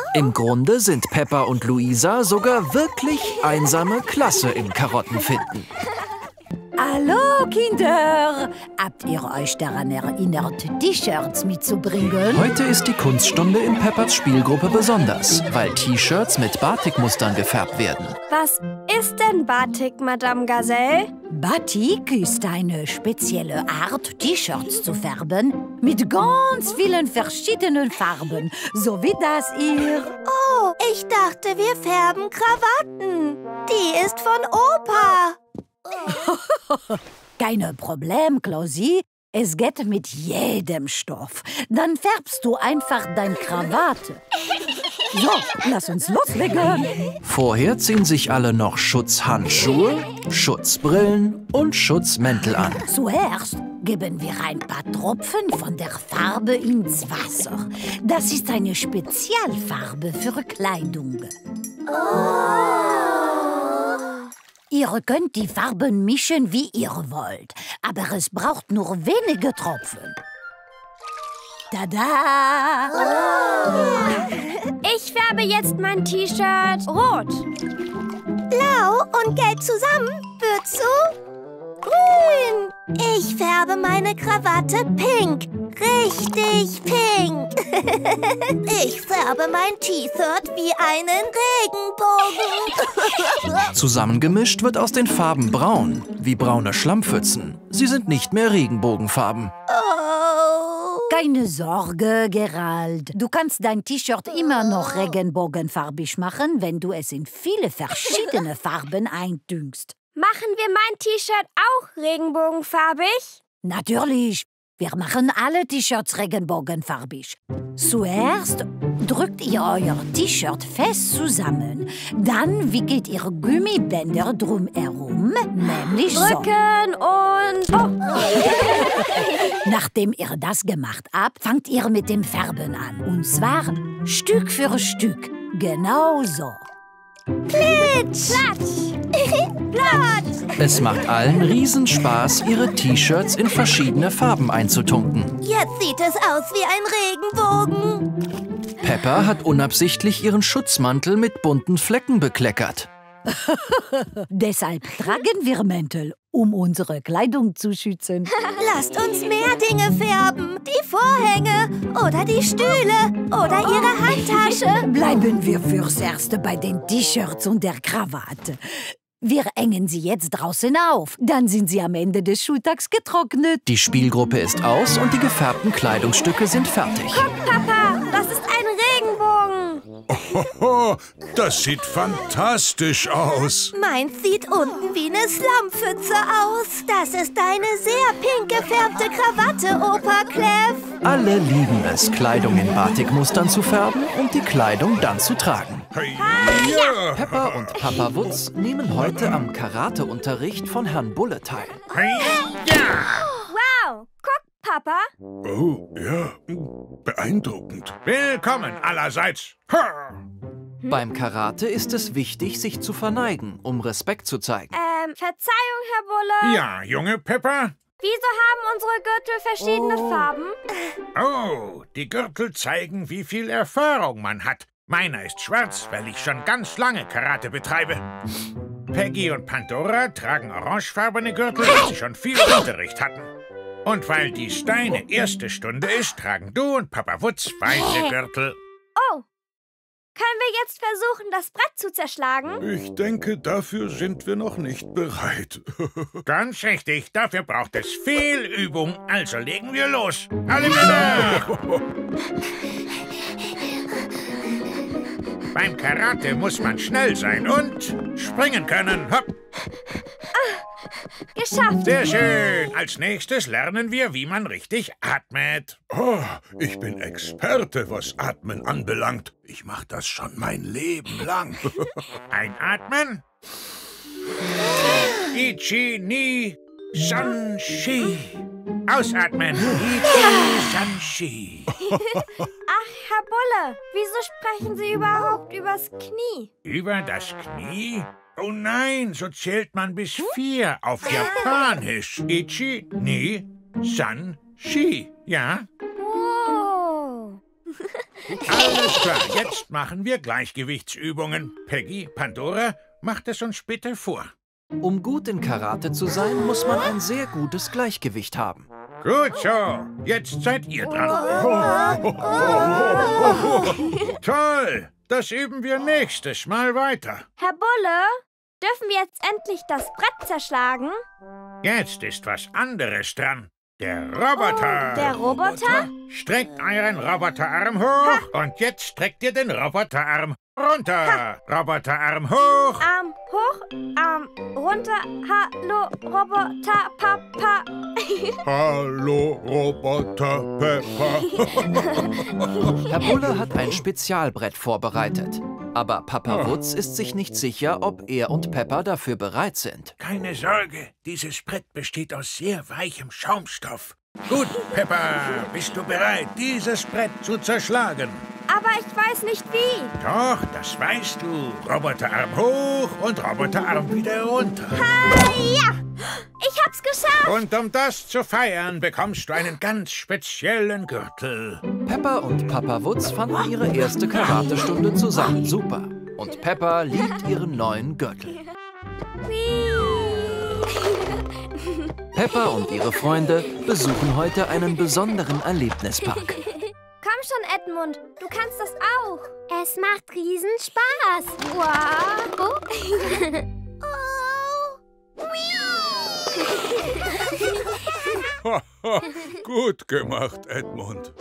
Im Grunde sind Peppa und Luisa sogar wirklich einsame Klasse im Karottenfinden. Hallo, Kinder! Habt ihr euch daran erinnert, T-Shirts mitzubringen? Heute ist die Kunststunde in Peppas Spielgruppe besonders, weil T-Shirts mit Batikmustern gefärbt werden. Was ist denn Batik, Madame Gazelle? Batik ist eine spezielle Art, T-Shirts zu färben mit ganz vielen verschiedenen Farben, so wie das hier. Oh, ich dachte, wir färben Krawatten. Die ist von Opa. Kein Problem, Klausi. Es geht mit jedem Stoff. Dann färbst du einfach dein Krawatte. So, lass uns loslegen. Vorher ziehen sich alle noch Schutzhandschuhe, Schutzbrillen und Schutzmäntel an. Zuerst geben wir ein paar Tropfen von der Farbe ins Wasser. Das ist eine Spezialfarbe für Kleidung. Ihr könnt die Farben mischen, wie ihr wollt, aber es braucht nur wenige Tropfen. Tada! Ich färbe jetzt mein T-Shirt rot. Blau und gelb zusammen wird zu grün. Ich färbe meine Krawatte pink. Richtig pink. Ich färbe mein T-Shirt wie einen Regenbogen. Zusammengemischt wird aus den Farben braun, wie braune Schlammpfützen. Sie sind nicht mehr Regenbogenfarben. Oh. Keine Sorge, Gerald. Du kannst dein T-Shirt immer noch regenbogenfarbig machen, wenn du es in viele verschiedene Farben eindüngst. Machen wir mein T-Shirt auch regenbogenfarbig? Natürlich. Wir machen alle T-Shirts regenbogenfarbig. Zuerst drückt ihr euer T-Shirt fest zusammen. Dann wickelt ihr Gummibänder drumherum, nämlich so. Drücken und... Oh. Nachdem ihr das gemacht habt, fangt ihr mit dem Färben an. Und zwar Stück für Stück. Genau so. Klitsch! Platsch! Platsch! Es macht allen Riesenspaß, ihre T-Shirts in verschiedene Farben einzutunken. Jetzt sieht es aus wie ein Regenbogen. Peppa hat unabsichtlich ihren Schutzmantel mit bunten Flecken bekleckert. Deshalb tragen wir Mäntel, um unsere Kleidung zu schützen. Lasst uns mehr Dinge färben. Die Vorhänge oder die Stühle oder ihre Handtasche. Bleiben wir fürs Erste bei den T-Shirts und der Krawatte. Wir hängen sie jetzt draußen auf. Dann sind sie am Ende des Schultags getrocknet. Die Spielgruppe ist aus und die gefärbten Kleidungsstücke sind fertig. Guck, Papa, das ist ein Regenbogen. Ohoho, das sieht fantastisch aus. Meins sieht unten wie eine Schlammpfütze aus. Das ist eine sehr pink gefärbte Krawatte, Opa Clef. Alle lieben es, Kleidung in Batikmustern zu färben und die Kleidung dann zu tragen. Ja. Peppa und Papa Wutz nehmen heute am Karateunterricht von Herrn Bulle teil. Wow, guck, Papa. Oh, ja, beeindruckend. Willkommen allerseits. Beim Karate ist es wichtig, sich zu verneigen, um Respekt zu zeigen. Ähm, Verzeihung, Herr Bulle. Ja, junge Peppa. Wieso haben unsere Gürtel verschiedene Farben? Oh, die Gürtel zeigen, wie viel Erfahrung man hat. Meiner ist schwarz, weil ich schon ganz lange Karate betreibe. Peggy und Pandora tragen orangefarbene Gürtel, weil sie schon viel Unterricht hatten. Und weil dies deine erste Stunde ist, tragen du und Papa Wutz weiße Gürtel. Oh, können wir jetzt versuchen, das Brett zu zerschlagen? Ich denke, dafür sind wir noch nicht bereit. Ganz richtig, dafür braucht es viel Übung. Also legen wir los. Alle Männer! Beim Karate muss man schnell sein und springen können. Hopp. Geschafft. Sehr schön. Als nächstes lernen wir, wie man richtig atmet. Oh, ich bin Experte, was Atmen anbelangt. Ich mache das schon mein Leben lang. Einatmen. Ichi ni san shi. Ausatmen. Ichi san shi. Ach, Herr Bulle, wieso sprechen Sie überhaupt übers Knie? Über das Knie? Oh nein, so zählt man bis vier auf Japanisch. Ichi ni san shi. Ja? Oh. Alles klar, jetzt machen wir Gleichgewichtsübungen. Peggy, Pandora, macht es uns bitte vor. Um gut in Karate zu sein, muss man ein sehr gutes Gleichgewicht haben. Gut so, jetzt seid ihr dran. Toll, das üben wir nächstes Mal weiter. Herr Bulle, dürfen wir jetzt endlich das Brett zerschlagen? Jetzt ist was anderes dran. Der Roboter. Der Roboter? Streckt euren Roboterarm hoch und jetzt streckt ihr den Roboterarm runter. Roboterarm hoch. Arm hoch, Arm runter. Hallo, Roboter, Papa. Hallo, Roboter Peppa. Herr Bulle hat ein Spezialbrett vorbereitet. Aber Papa Wutz ist sich nicht sicher, ob er und Peppa dafür bereit sind. Keine Sorge, dieses Brett besteht aus sehr weichem Schaumstoff. Gut, Peppa, bist du bereit, dieses Brett zu zerschlagen? Aber ich weiß nicht wie. Doch, das weißt du. Roboterarm hoch und Roboterarm wieder runter. Ja, ich hab's geschafft. Und um das zu feiern, bekommst du einen ganz speziellen Gürtel. Peppa und Papa Wutz fanden ihre erste Karatestunde zusammen super. Und Peppa liebt ihren neuen Gürtel. Peppa und ihre Freunde besuchen heute einen besonderen Erlebnispark. Komm schon, Edmund, du kannst das auch. Es macht riesen Spaß. Wow. Haha, gut gemacht, Edmund.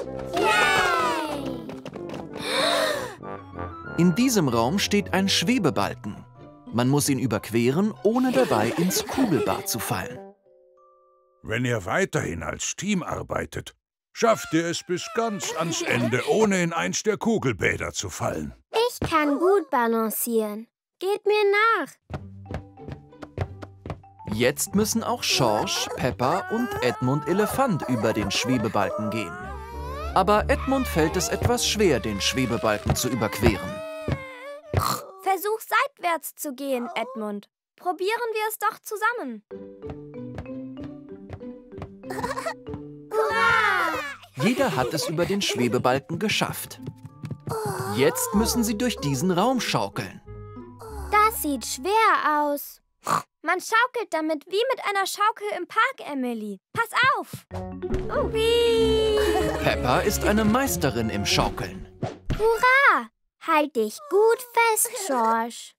In diesem Raum steht ein Schwebebalken. Man muss ihn überqueren, ohne dabei ins Kugelbad zu fallen. Wenn ihr weiterhin als Team arbeitet, schafft ihr es bis ganz ans Ende, ohne in eins der Kugelbäder zu fallen. Ich kann gut balancieren. Geht mir nach. Jetzt müssen auch Schorsch, Peppa und Edmund Elefant über den Schwebebalken gehen. Aber Edmund fällt es etwas schwer, den Schwebebalken zu überqueren. Versuch seitwärts zu gehen, Edmund. Probieren wir es doch zusammen. Jeder hat es über den Schwebebalken geschafft. Jetzt müssen sie durch diesen Raum schaukeln. Das sieht schwer aus. Man schaukelt damit wie mit einer Schaukel im Park, Emily. Pass auf! Oh, wie! Peppa ist eine Meisterin im Schaukeln. Hurra! Halt dich gut fest, Schorsch.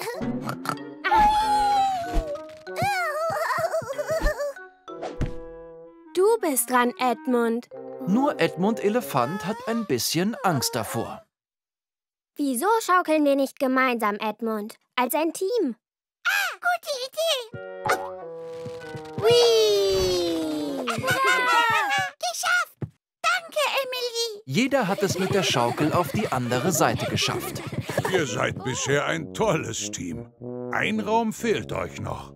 Du bist dran, Edmund. Nur Edmund Elefant hat ein bisschen Angst davor. Wieso schaukeln wir nicht gemeinsam, Edmund? Als ein Team. Ah, gute Idee. Whee! Geschafft! Danke, Emily. Jeder hat es mit der Schaukel auf die andere Seite geschafft. Ihr seid bisher ein tolles Team. Ein Raum fehlt euch noch.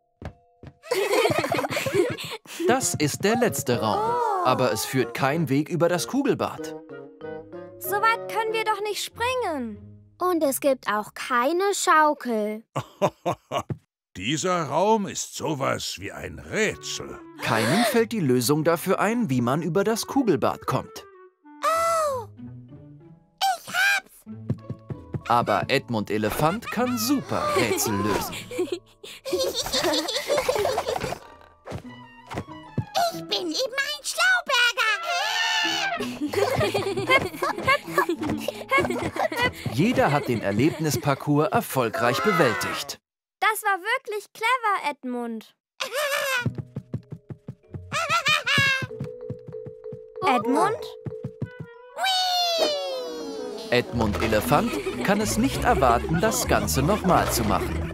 Das ist der letzte Raum. Aber es führt kein Weg über das Kugelbad. So weit können wir doch nicht springen. Und es gibt auch keine Schaukel. Dieser Raum ist sowas wie ein Rätsel. Keinem fällt die Lösung dafür ein, wie man über das Kugelbad kommt. Oh, ich hab's! Aber Edmund Elefant kann super Rätsel lösen. Ich bin eben ein Schlauberger. Jeder hat den Erlebnisparcours erfolgreich bewältigt. Das war wirklich clever, Edmund. Edmund? Edmund Elefant kann es nicht erwarten, das Ganze nochmal zu machen.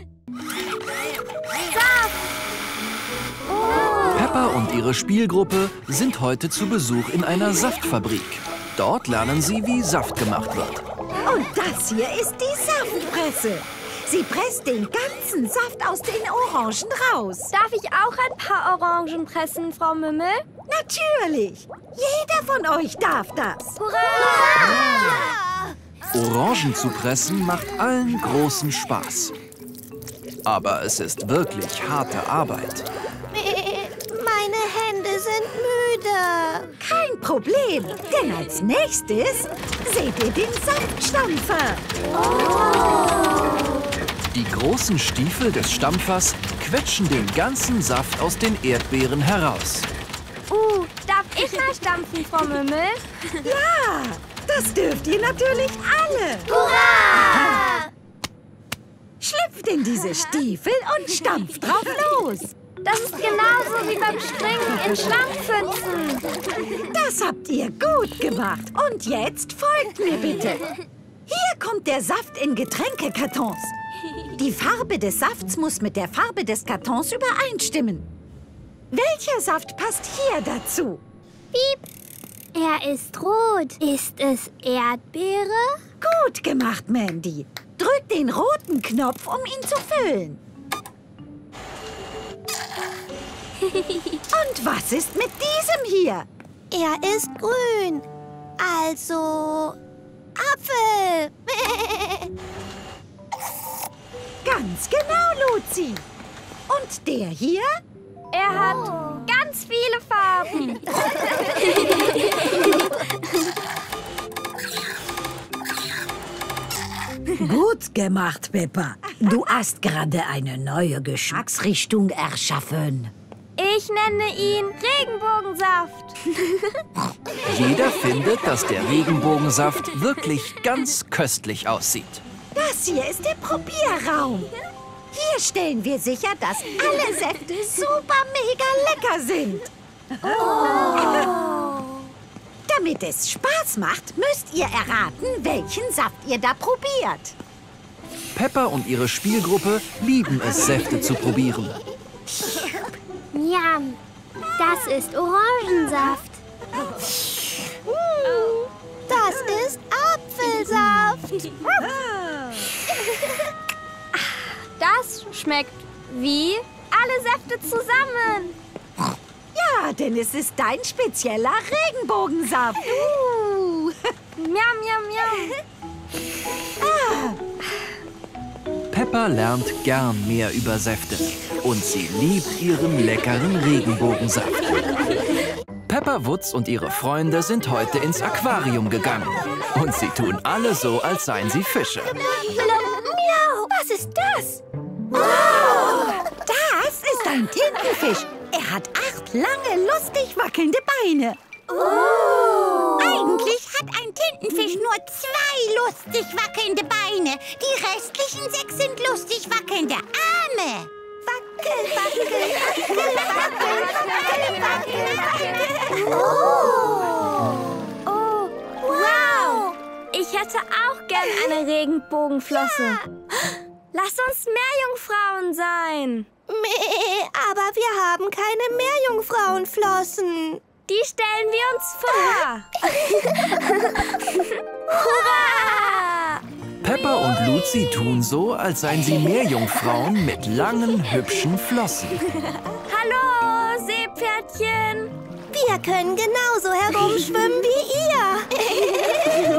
Peppa und ihre Spielgruppe sind heute zu Besuch in einer Saftfabrik. Dort lernen sie, wie Saft gemacht wird. Und das hier ist die Saftpresse. Sie presst den ganzen Saft aus den Orangen raus. Darf ich auch ein paar Orangen pressen, Frau Mümmel? Natürlich. Jeder von euch darf das. Hurra! Orangen zu pressen macht allen großen Spaß. Aber es ist wirklich harte Arbeit. Meine Hände sind müde. Kein kein Problem, denn als nächstes seht ihr den Saftstampfer. Die großen Stiefel des Stampfers quetschen den ganzen Saft aus den Erdbeeren heraus. Uh, darf ich mal stampfen, Frau Mümmel? Ja, das dürft ihr natürlich alle. Hurra! Schlüpft in diese Stiefel und stampft drauf los. Das ist genauso wie beim Springen in Schlangenpfützen. Das habt ihr gut gemacht. Und jetzt folgt mir bitte. Hier kommt der Saft in Getränkekartons. Die Farbe des Safts muss mit der Farbe des Kartons übereinstimmen. Welcher Saft passt hier dazu? Piep. Er ist rot. Ist es Erdbeere? Gut gemacht, Mandy. Drück den roten Knopf, um ihn zu füllen. Und was ist mit diesem hier? Er ist grün. Also Apfel. Ganz genau, Luzi. Und der hier? Er hat ganz viele Farben. Gut gemacht, Peppa. Du hast gerade eine neue Geschmacksrichtung erschaffen. Ich nenne ihn Regenbogensaft. Jeder findet, dass der Regenbogensaft wirklich ganz köstlich aussieht. Das hier ist der Probierraum. Hier stellen wir sicher, dass alle Säfte super mega lecker sind. Oh. Damit es Spaß macht, müsst ihr erraten, welchen Saft ihr da probiert. Peppa und ihre Spielgruppe lieben es, Säfte zu probieren. Njam, das ist Orangensaft. Das ist Apfelsaft. Das schmeckt wie alle Säfte zusammen. Ja, denn es ist dein spezieller Regenbogensaft. Uh. Miam, miam, miam. Peppa lernt gern mehr über Säfte und sie liebt ihren leckeren Regenbogensaft. Peppa Wutz und ihre Freunde sind heute ins Aquarium gegangen. Und sie tun alle so, als seien sie Fische. Miau, was ist das? Das ist ein Tintenfisch. Er hat acht lange, lustig wackelnde Beine. Oh. Eigentlich hat ein Tintenfisch nur zwei lustig wackelnde Beine. Die restlichen sechs sind lustig wackelnde Arme. Wackel, wackel, wackel, wackel, wackel, wackel. Oh. Oh, wow. Ich hätte auch gern eine Regenbogenflosse. Lass uns Meerjungfrauen sein. Meh, aber wir haben keine Meerjungfrauenflossen. Die stellen wir uns vor. Hurra! Peppa und Luzi tun so, als seien sie Meerjungfrauen mit langen, hübschen Flossen. Hallo, Seepferdchen. Wir können genauso herumschwimmen wie ihr.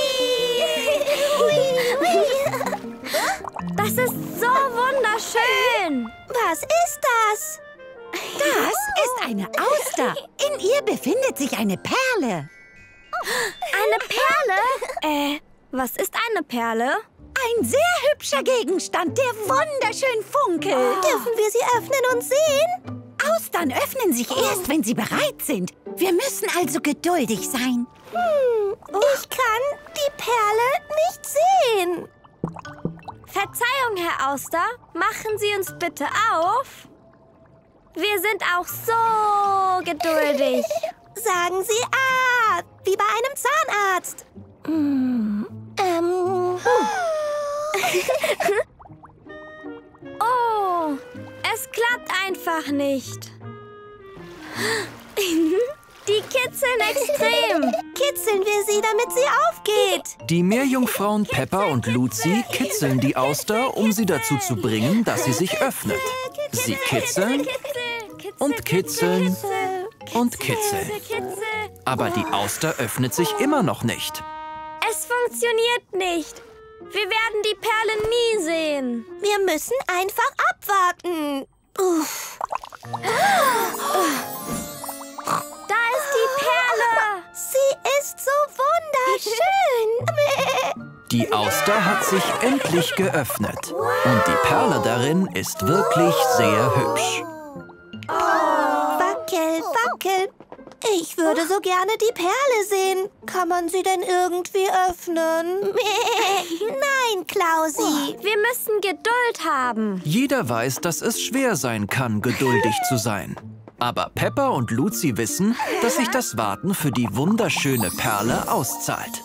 Das ist so wunderschön. Was ist das? Das ist eine Auster. In ihr befindet sich eine Perle. Eine Perle? Äh, was ist eine Perle? Ein sehr hübscher Gegenstand, der wunderschön funkelt. Dürfen wir sie öffnen und sehen? Austern öffnen sich erst, wenn sie bereit sind. Wir müssen also geduldig sein. Hm, ich kann die Perle nicht sehen. Verzeihung, Herr Auster. Machen Sie uns bitte auf. Wir sind auch so geduldig. Sagen Sie ah, wie bei einem Zahnarzt. Hm, ähm. Oh, es klappt einfach nicht. Die kitzeln extrem. Kitzeln wir sie, damit sie aufgeht. Die Meerjungfrauen Peppa und Luzi kitzeln die Auster, um sie dazu zu bringen, dass sie sich öffnet. Sie kitzeln und kitzeln und kitzeln. Aber die Auster öffnet sich immer noch nicht. Es funktioniert nicht. Wir werden die Perle nie sehen. Wir müssen einfach abwarten. Uff. Da ist die Perle. ist so wunderschön. Die Auster hat sich endlich geöffnet. Und die Perle darin ist wirklich sehr hübsch. Wackel, wackel. Ich würde so gerne die Perle sehen. Kann man sie denn irgendwie öffnen? Nein, Klausi. Wir müssen Geduld haben. Jeder weiß, dass es schwer sein kann, geduldig zu sein. Aber Peppa und Luzi wissen, dass sich das Warten für die wunderschöne Perle auszahlt.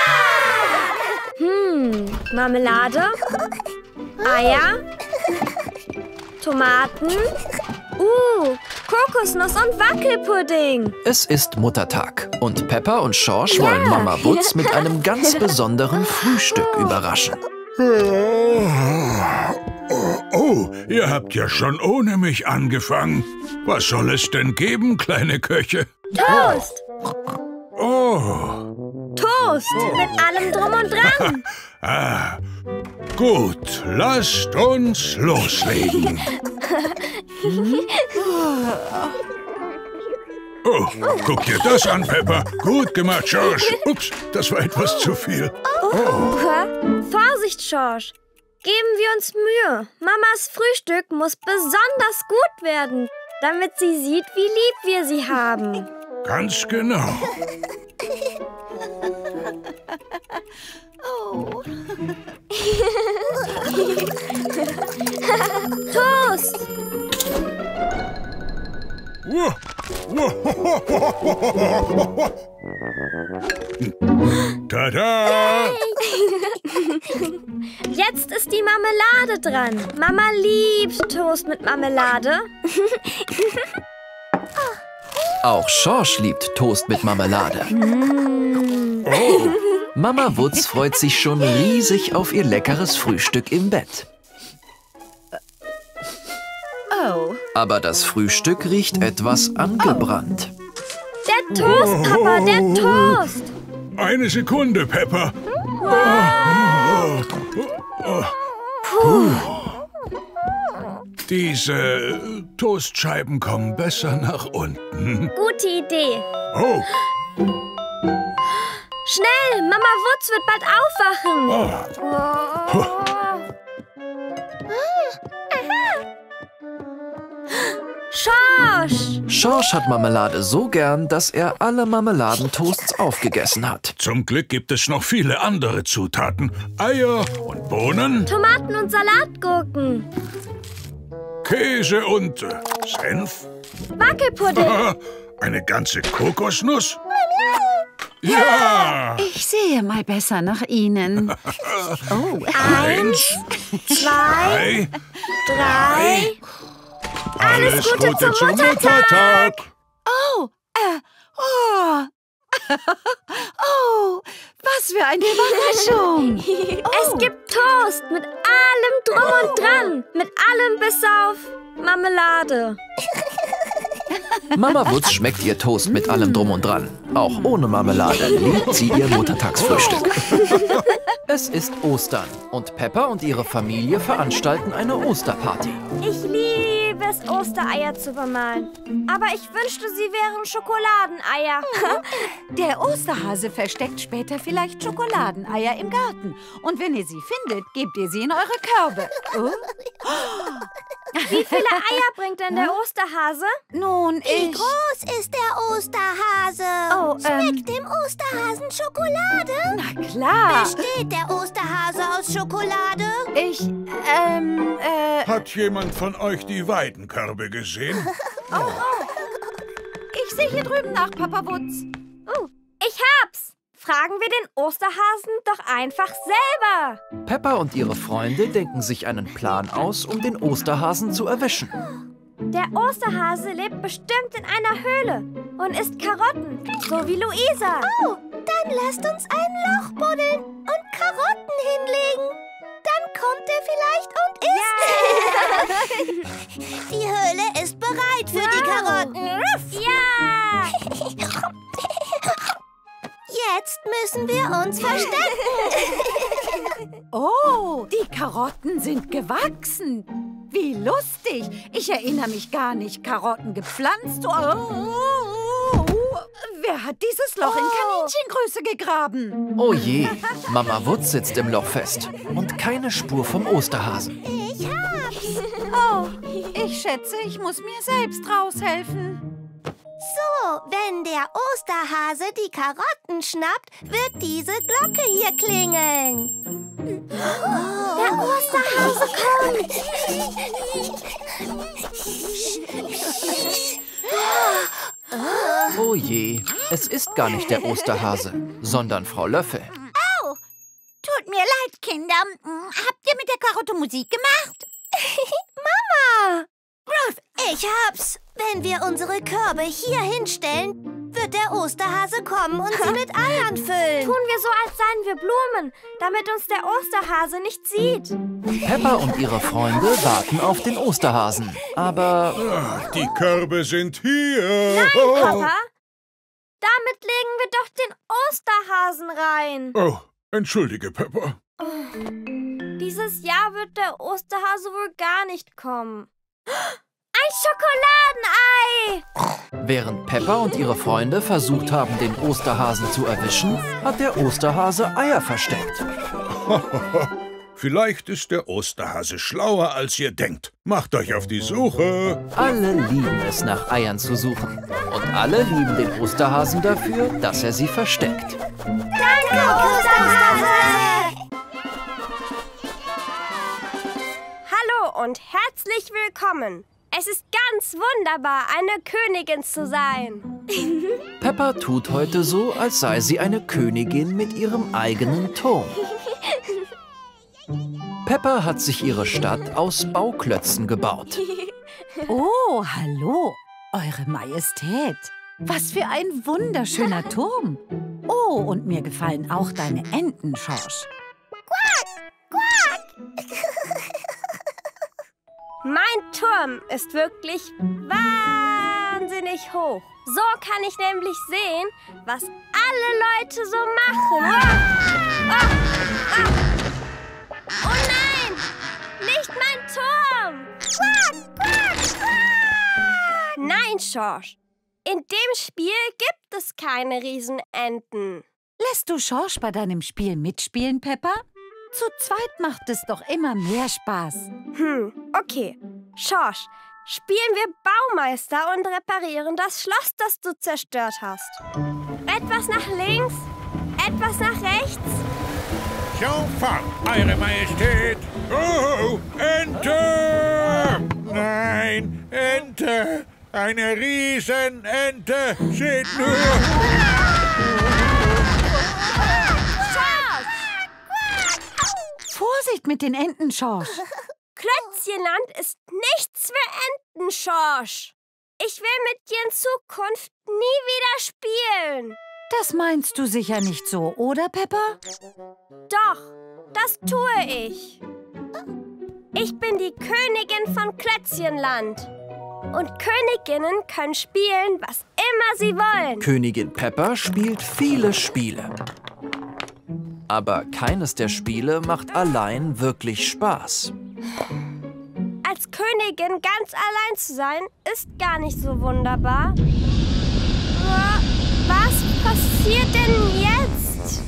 Hm, Marmelade, Eier, Tomaten, uh, Kokosnuss und Wackelpudding. Es ist Muttertag und Peppa und Schorsch wollen Mama Wutz mit einem ganz besonderen Frühstück überraschen. Oh, ihr habt ja schon ohne mich angefangen. Was soll es denn geben, kleine Köche? Toast! Oh. Toast mit allem Drum und Dran. Ah, gut, lasst uns loslegen. Oh, guck dir das an, Peppa. Gut gemacht, Schorsch. Ups, das war etwas zu viel. Oh. Vorsicht, Schorsch. Geben wir uns Mühe. Mamas Frühstück muss besonders gut werden, damit sie sieht, wie lieb wir sie haben. Ganz genau. Oh. Toast! Tada! Jetzt ist die Marmelade dran. Mama liebt Toast mit Marmelade. Auch Schorsch liebt Toast mit Marmelade. Oh. Mama Wutz freut sich schon riesig auf ihr leckeres Frühstück im Bett. Oh. Aber das Frühstück riecht etwas angebrannt. Der Toast, Papa, der Toast. Eine Sekunde, Peppa. Puh. Diese Toastscheiben kommen besser nach unten. Gute Idee. Oh. Schnell, Mama Wutz wird bald aufwachen. Schorsch! Schorsch hat Marmelade so gern, dass er alle Marmeladentoasts aufgegessen hat. Zum Glück gibt es noch viele andere Zutaten. Eier und Bohnen, Tomaten und Salatgurken. Käse und äh, Senf. Wackelpudding. Eine ganze Kokosnuss. Ja! Ich sehe mal besser nach Ihnen. Oh. Eins, Zwei, drei. Alles Gute Gute zum zum Muttertag. Muttertag. Oh, äh, oh. Oh, was für eine Überraschung. Es gibt Toast mit allem Drum und Dran. Mit allem bis auf Marmelade. Mama Wutz schmeckt ihr Toast mit allem Drum und Dran. Auch ohne Marmelade liebt sie ihr Muttertagsfrühstück. Es ist Ostern und Peppa und ihre Familie veranstalten eine Osterparty. Ich liebe es, Ostereier zu bemalen. Aber ich wünschte, sie wären Schokoladeneier. Der Osterhase versteckt später vielleicht Schokoladeneier im Garten. Und wenn ihr sie findet, gebt ihr sie in eure Körbe. Oh. Wie viele Eier bringt denn der Osterhase? Nun, Wie ich... groß ist der Osterhase? Oh, ähm... Schmeckt dem Osterhasen Schokolade? Na klar. Besteht der Osterhase aus Schokolade? Ich, ähm, äh... Hat jemand von euch die Weidenkörbe gesehen? Ich sehe hier drüben nach, Papa Wutz. Oh, ich hab's. Fragen wir den Osterhasen doch einfach selber. Peppa und ihre Freunde denken sich einen Plan aus, um den Osterhasen zu erwischen. Der Osterhase lebt bestimmt in einer Höhle und isst Karotten, so wie Luisa. Oh, dann lasst uns ein Loch buddeln und Karotten hinlegen. Dann kommt er vielleicht und isst. Die Höhle ist bereit für die Karotten. Ja! Jetzt müssen wir uns verstecken. Oh, die Karotten sind gewachsen. Wie lustig. Ich erinnere mich gar nicht, Karotten gepflanzt. Oh, Wer hat dieses Loch in Kaninchengröße gegraben? Oh je, Mama Wutz sitzt im Loch fest. Und keine Spur vom Osterhasen. Ich hab's. Oh, ich schätze, ich muss mir selbst raushelfen. So, wenn der Osterhase die Karotten schnappt, wird diese Glocke hier klingeln. Der Osterhase kommt. Oh je, es ist gar nicht der Osterhase, sondern Frau Löffel. Au! Tut mir leid, Kinder. Habt ihr mit der Karotte Musik gemacht? Mama! Ruth, ich hab's. Wenn wir unsere Körbe hier hinstellen, wird der Osterhase kommen und sie mit Eiern füllen. Tun wir so, als seien wir Blumen, damit uns der Osterhase nicht sieht. Peppa und ihre Freunde warten auf den Osterhasen. Aber Ach, die Körbe sind hier. Nein, Oh. Papa. Damit legen wir doch den Osterhasen rein. Oh, entschuldige, Peppa. Dieses Jahr wird der Osterhase wohl gar nicht kommen. Ein Schokoladenei! während Peppa und ihre Freunde versucht haben, den Osterhasen zu erwischen, hat der Osterhase Eier versteckt. Vielleicht ist der Osterhase schlauer, als ihr denkt. Macht euch auf die Suche. Alle lieben es, nach Eiern zu suchen. Und alle lieben den Osterhasen dafür, dass er sie versteckt. Danke, Osterhase! Hallo und herzlich willkommen. Es ist ganz wunderbar, eine Königin zu sein. Peppa tut heute so, als sei sie eine Königin mit ihrem eigenen Turm. Peppa hat sich ihre Stadt aus Bauklötzen gebaut. Oh, hallo, Eure Majestät. Was für ein wunderschöner Turm. Oh, und mir gefallen auch deine Enten, Schorsch. Mein Turm ist wirklich wahnsinnig hoch. So kann ich nämlich sehen, was alle Leute so machen. Ah! Ah! Ah! Oh nein! Nicht mein Turm! Quack, quack, quack! Nein, Schorsch. In dem Spiel gibt es keine Riesenenten. Lässt du Schorsch bei deinem Spiel mitspielen, Peppa? Zu zweit macht es doch immer mehr Spaß. Hm, okay. Schorsch, spielen wir Baumeister und reparieren das Schloss, das du zerstört hast. Etwas nach links, etwas nach rechts. Sofort, Eure Majestät! Oh, Ente! Nein, Ente! Eine Riesenente! Seht nur! Vorsicht mit den Enten, Schorsch. Klötzchenland ist nichts für Enten, Schorsch. Ich will mit dir in Zukunft nie wieder spielen. Das meinst du sicher nicht so, oder, Peppa? Doch, das tue ich. Ich bin die Königin von Klötzchenland. Und Königinnen können spielen, was immer sie wollen. Königin Peppa spielt viele Spiele. Aber keines der Spiele macht allein wirklich Spaß. Als Königin ganz allein zu sein, ist gar nicht so wunderbar. Was passiert denn jetzt?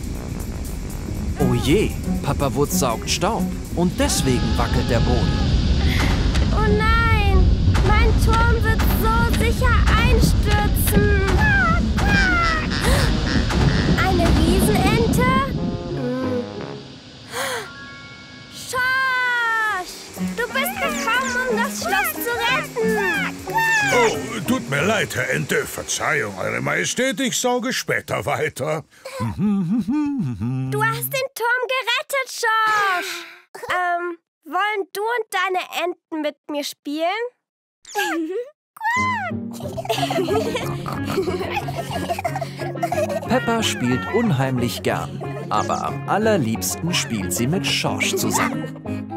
Oh je, Papa Wutz saugt Staub und deswegen wackelt der Boden. Oh nein, mein Turm wird so sicher einstürzen. Eine Riesenente? Du bist gekommen, um das Schloss zu retten. Oh, tut mir leid, Herr Ente. Verzeihung, Eure Majestät, ich sauge später weiter. Du hast den Turm gerettet, Schorsch. Ähm, wollen du und deine Enten mit mir spielen? Peppa spielt unheimlich gern, aber am allerliebsten spielt sie mit Schorsch zusammen.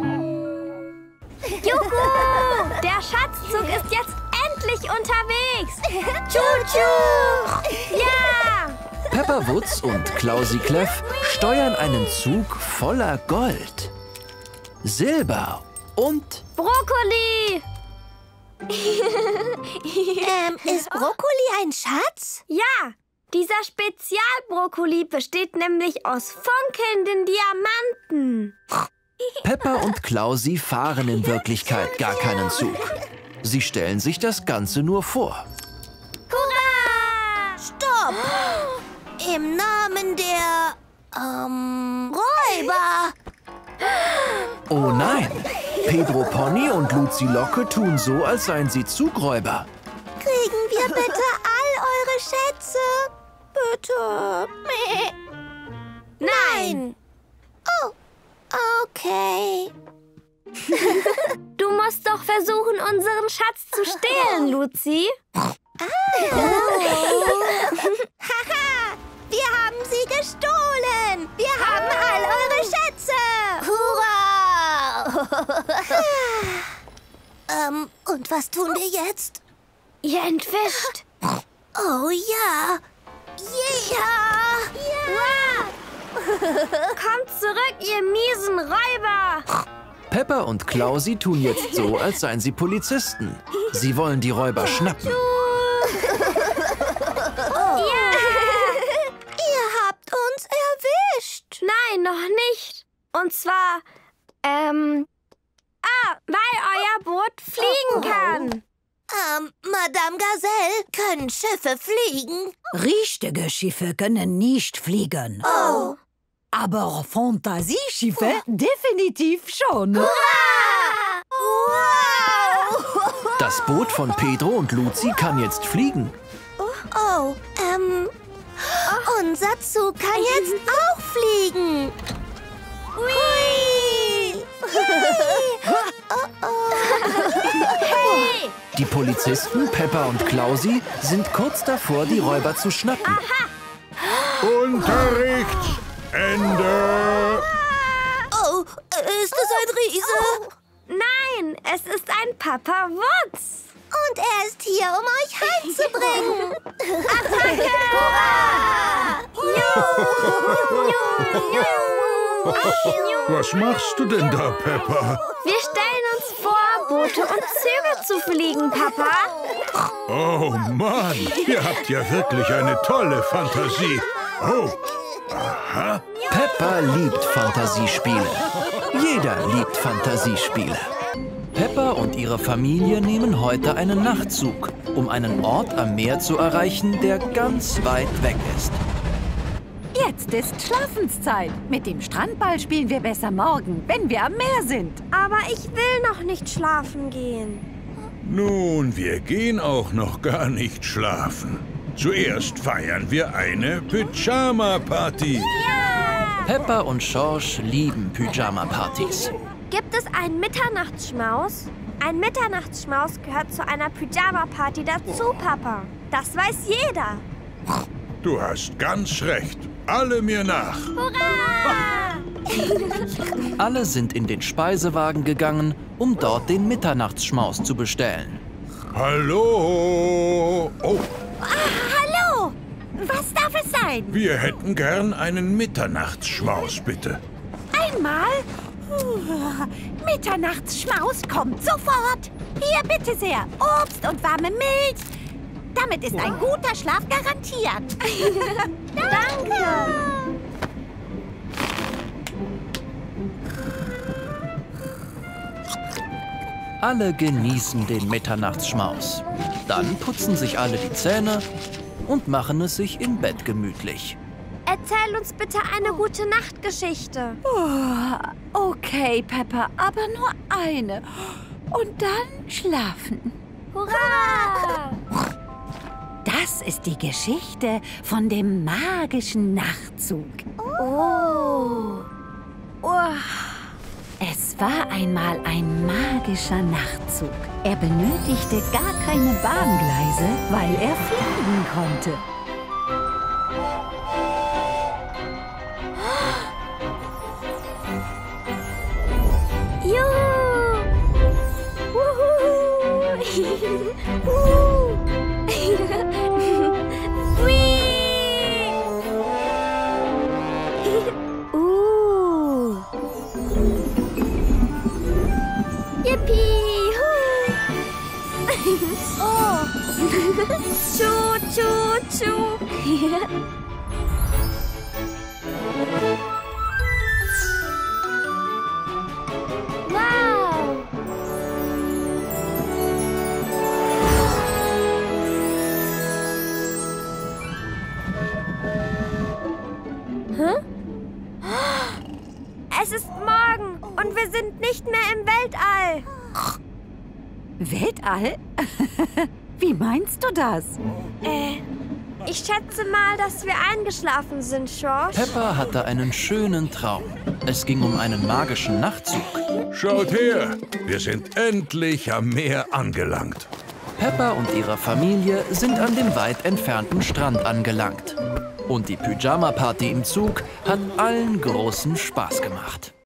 Juhu! Der Schatzzug ist jetzt endlich unterwegs! Tschu-tschu! Ja! Peppa Wutz und Klausi Kläff steuern einen Zug voller Gold, Silber und Brokkoli! ähm, ist Brokkoli ein Schatz? Ja, dieser Spezialbrokkoli besteht nämlich aus funkelnden Diamanten. Peppa und Klausi fahren in Wirklichkeit gar keinen Zug. Sie stellen sich das Ganze nur vor. Hurra! Stopp! Im Namen der... ähm... Räuber! Oh nein! Pedro Pony und Luzi Locke tun so, als seien sie Zugräuber. Kriegen wir bitte all eure Schätze? Bitte. Meh. Nein. Oh, okay. Du musst doch versuchen, unseren Schatz zu stehlen, Luzi. Haha, wir haben sie gestohlen. Wir haben all eure Schätze. Hurra! ähm, und was tun wir jetzt? Ihr entwischt. Oh ja. Yeah. Ja. Kommt zurück, ihr miesen Räuber. Peppa und Klausi tun jetzt so, als seien sie Polizisten. Sie wollen die Räuber schnappen. Ja. Ihr habt uns erwischt. Nein, noch nicht. Und zwar, ähm, ah, weil euer Boot fliegen kann. Ähm, Madame Gazelle, können Schiffe fliegen? Richtige Schiffe können nicht fliegen. Oh. Aber Fantasieschiffe definitiv schon. Wow! Das Boot von Pedro und Luzi kann jetzt fliegen. Oh, ähm, unser Zug kann jetzt auch fliegen. Hui! Oh, oh. Hey! Die Polizisten, Peppa und Klausi, sind kurz davor, die Räuber zu schnappen. Unterricht! Ende! Oh, ist es ein Riese? Nein, es ist ein Papa Wutz. Und er ist hier, um euch heimzubringen. Attacke! Was machst du denn da, Peppa? Wir stellen uns vor, Boote und Züge zu fliegen, Papa. Oh Mann, ihr habt ja wirklich eine tolle Fantasie. Oh, aha. Peppa liebt Fantasiespiele. Jeder liebt Fantasiespiele. Peppa und ihre Familie nehmen heute einen Nachtzug, um einen Ort am Meer zu erreichen, der ganz weit weg ist. Jetzt ist Schlafenszeit. Mit dem Strandball spielen wir besser morgen, wenn wir am Meer sind. Aber ich will noch nicht schlafen gehen. Nun, wir gehen auch noch gar nicht schlafen. Zuerst feiern wir eine Pyjama-Party. Peppa und Schorsch lieben Pyjama-Partys. Gibt es einen Mitternachtsschmaus? Ein Mitternachtsschmaus gehört zu einer Pyjama-Party dazu, Papa. Das weiß jeder. Du hast ganz recht. Alle mir nach. Hurra! Alle sind in den Speisewagen gegangen, um dort den Mitternachtsschmaus zu bestellen. Hallo? Oh, Hallo! Was darf es sein? wir hätten gern einen Mitternachtsschmaus, bitte. Einmal? Uh, Mitternachtsschmaus kommt sofort. Hier, bitte sehr. Obst und warme Milch. Damit ist ein guter Schlaf garantiert. Danke! Alle genießen den Mitternachtsschmaus. Dann putzen sich alle die Zähne und machen es sich im Bett gemütlich. Erzähl uns bitte eine gute Nachtgeschichte. Oh, okay, Peppa, aber nur eine. Und dann schlafen. Hurra! Das ist die Geschichte von dem magischen Nachtzug. Oh. Oh. Es war einmal ein magischer Nachtzug. Er benötigte gar keine Bahngleise, weil er fliegen konnte. Juhu! Wuhu! Wuhu! Whee! Uh! Yippie! Hu! Wow! Hä? Es ist morgen und wir sind nicht mehr im Weltall. Weltall? Wie meinst du das? Äh, ich schätze mal, dass wir eingeschlafen sind, Schorsch. Peppa hatte einen schönen Traum. Es ging um einen magischen Nachtzug. Schaut her, wir sind endlich am Meer angelangt. Peppa und ihre Familie sind an dem weit entfernten Strand angelangt. Und die Pyjama-Party im Zug hat allen großen Spaß gemacht.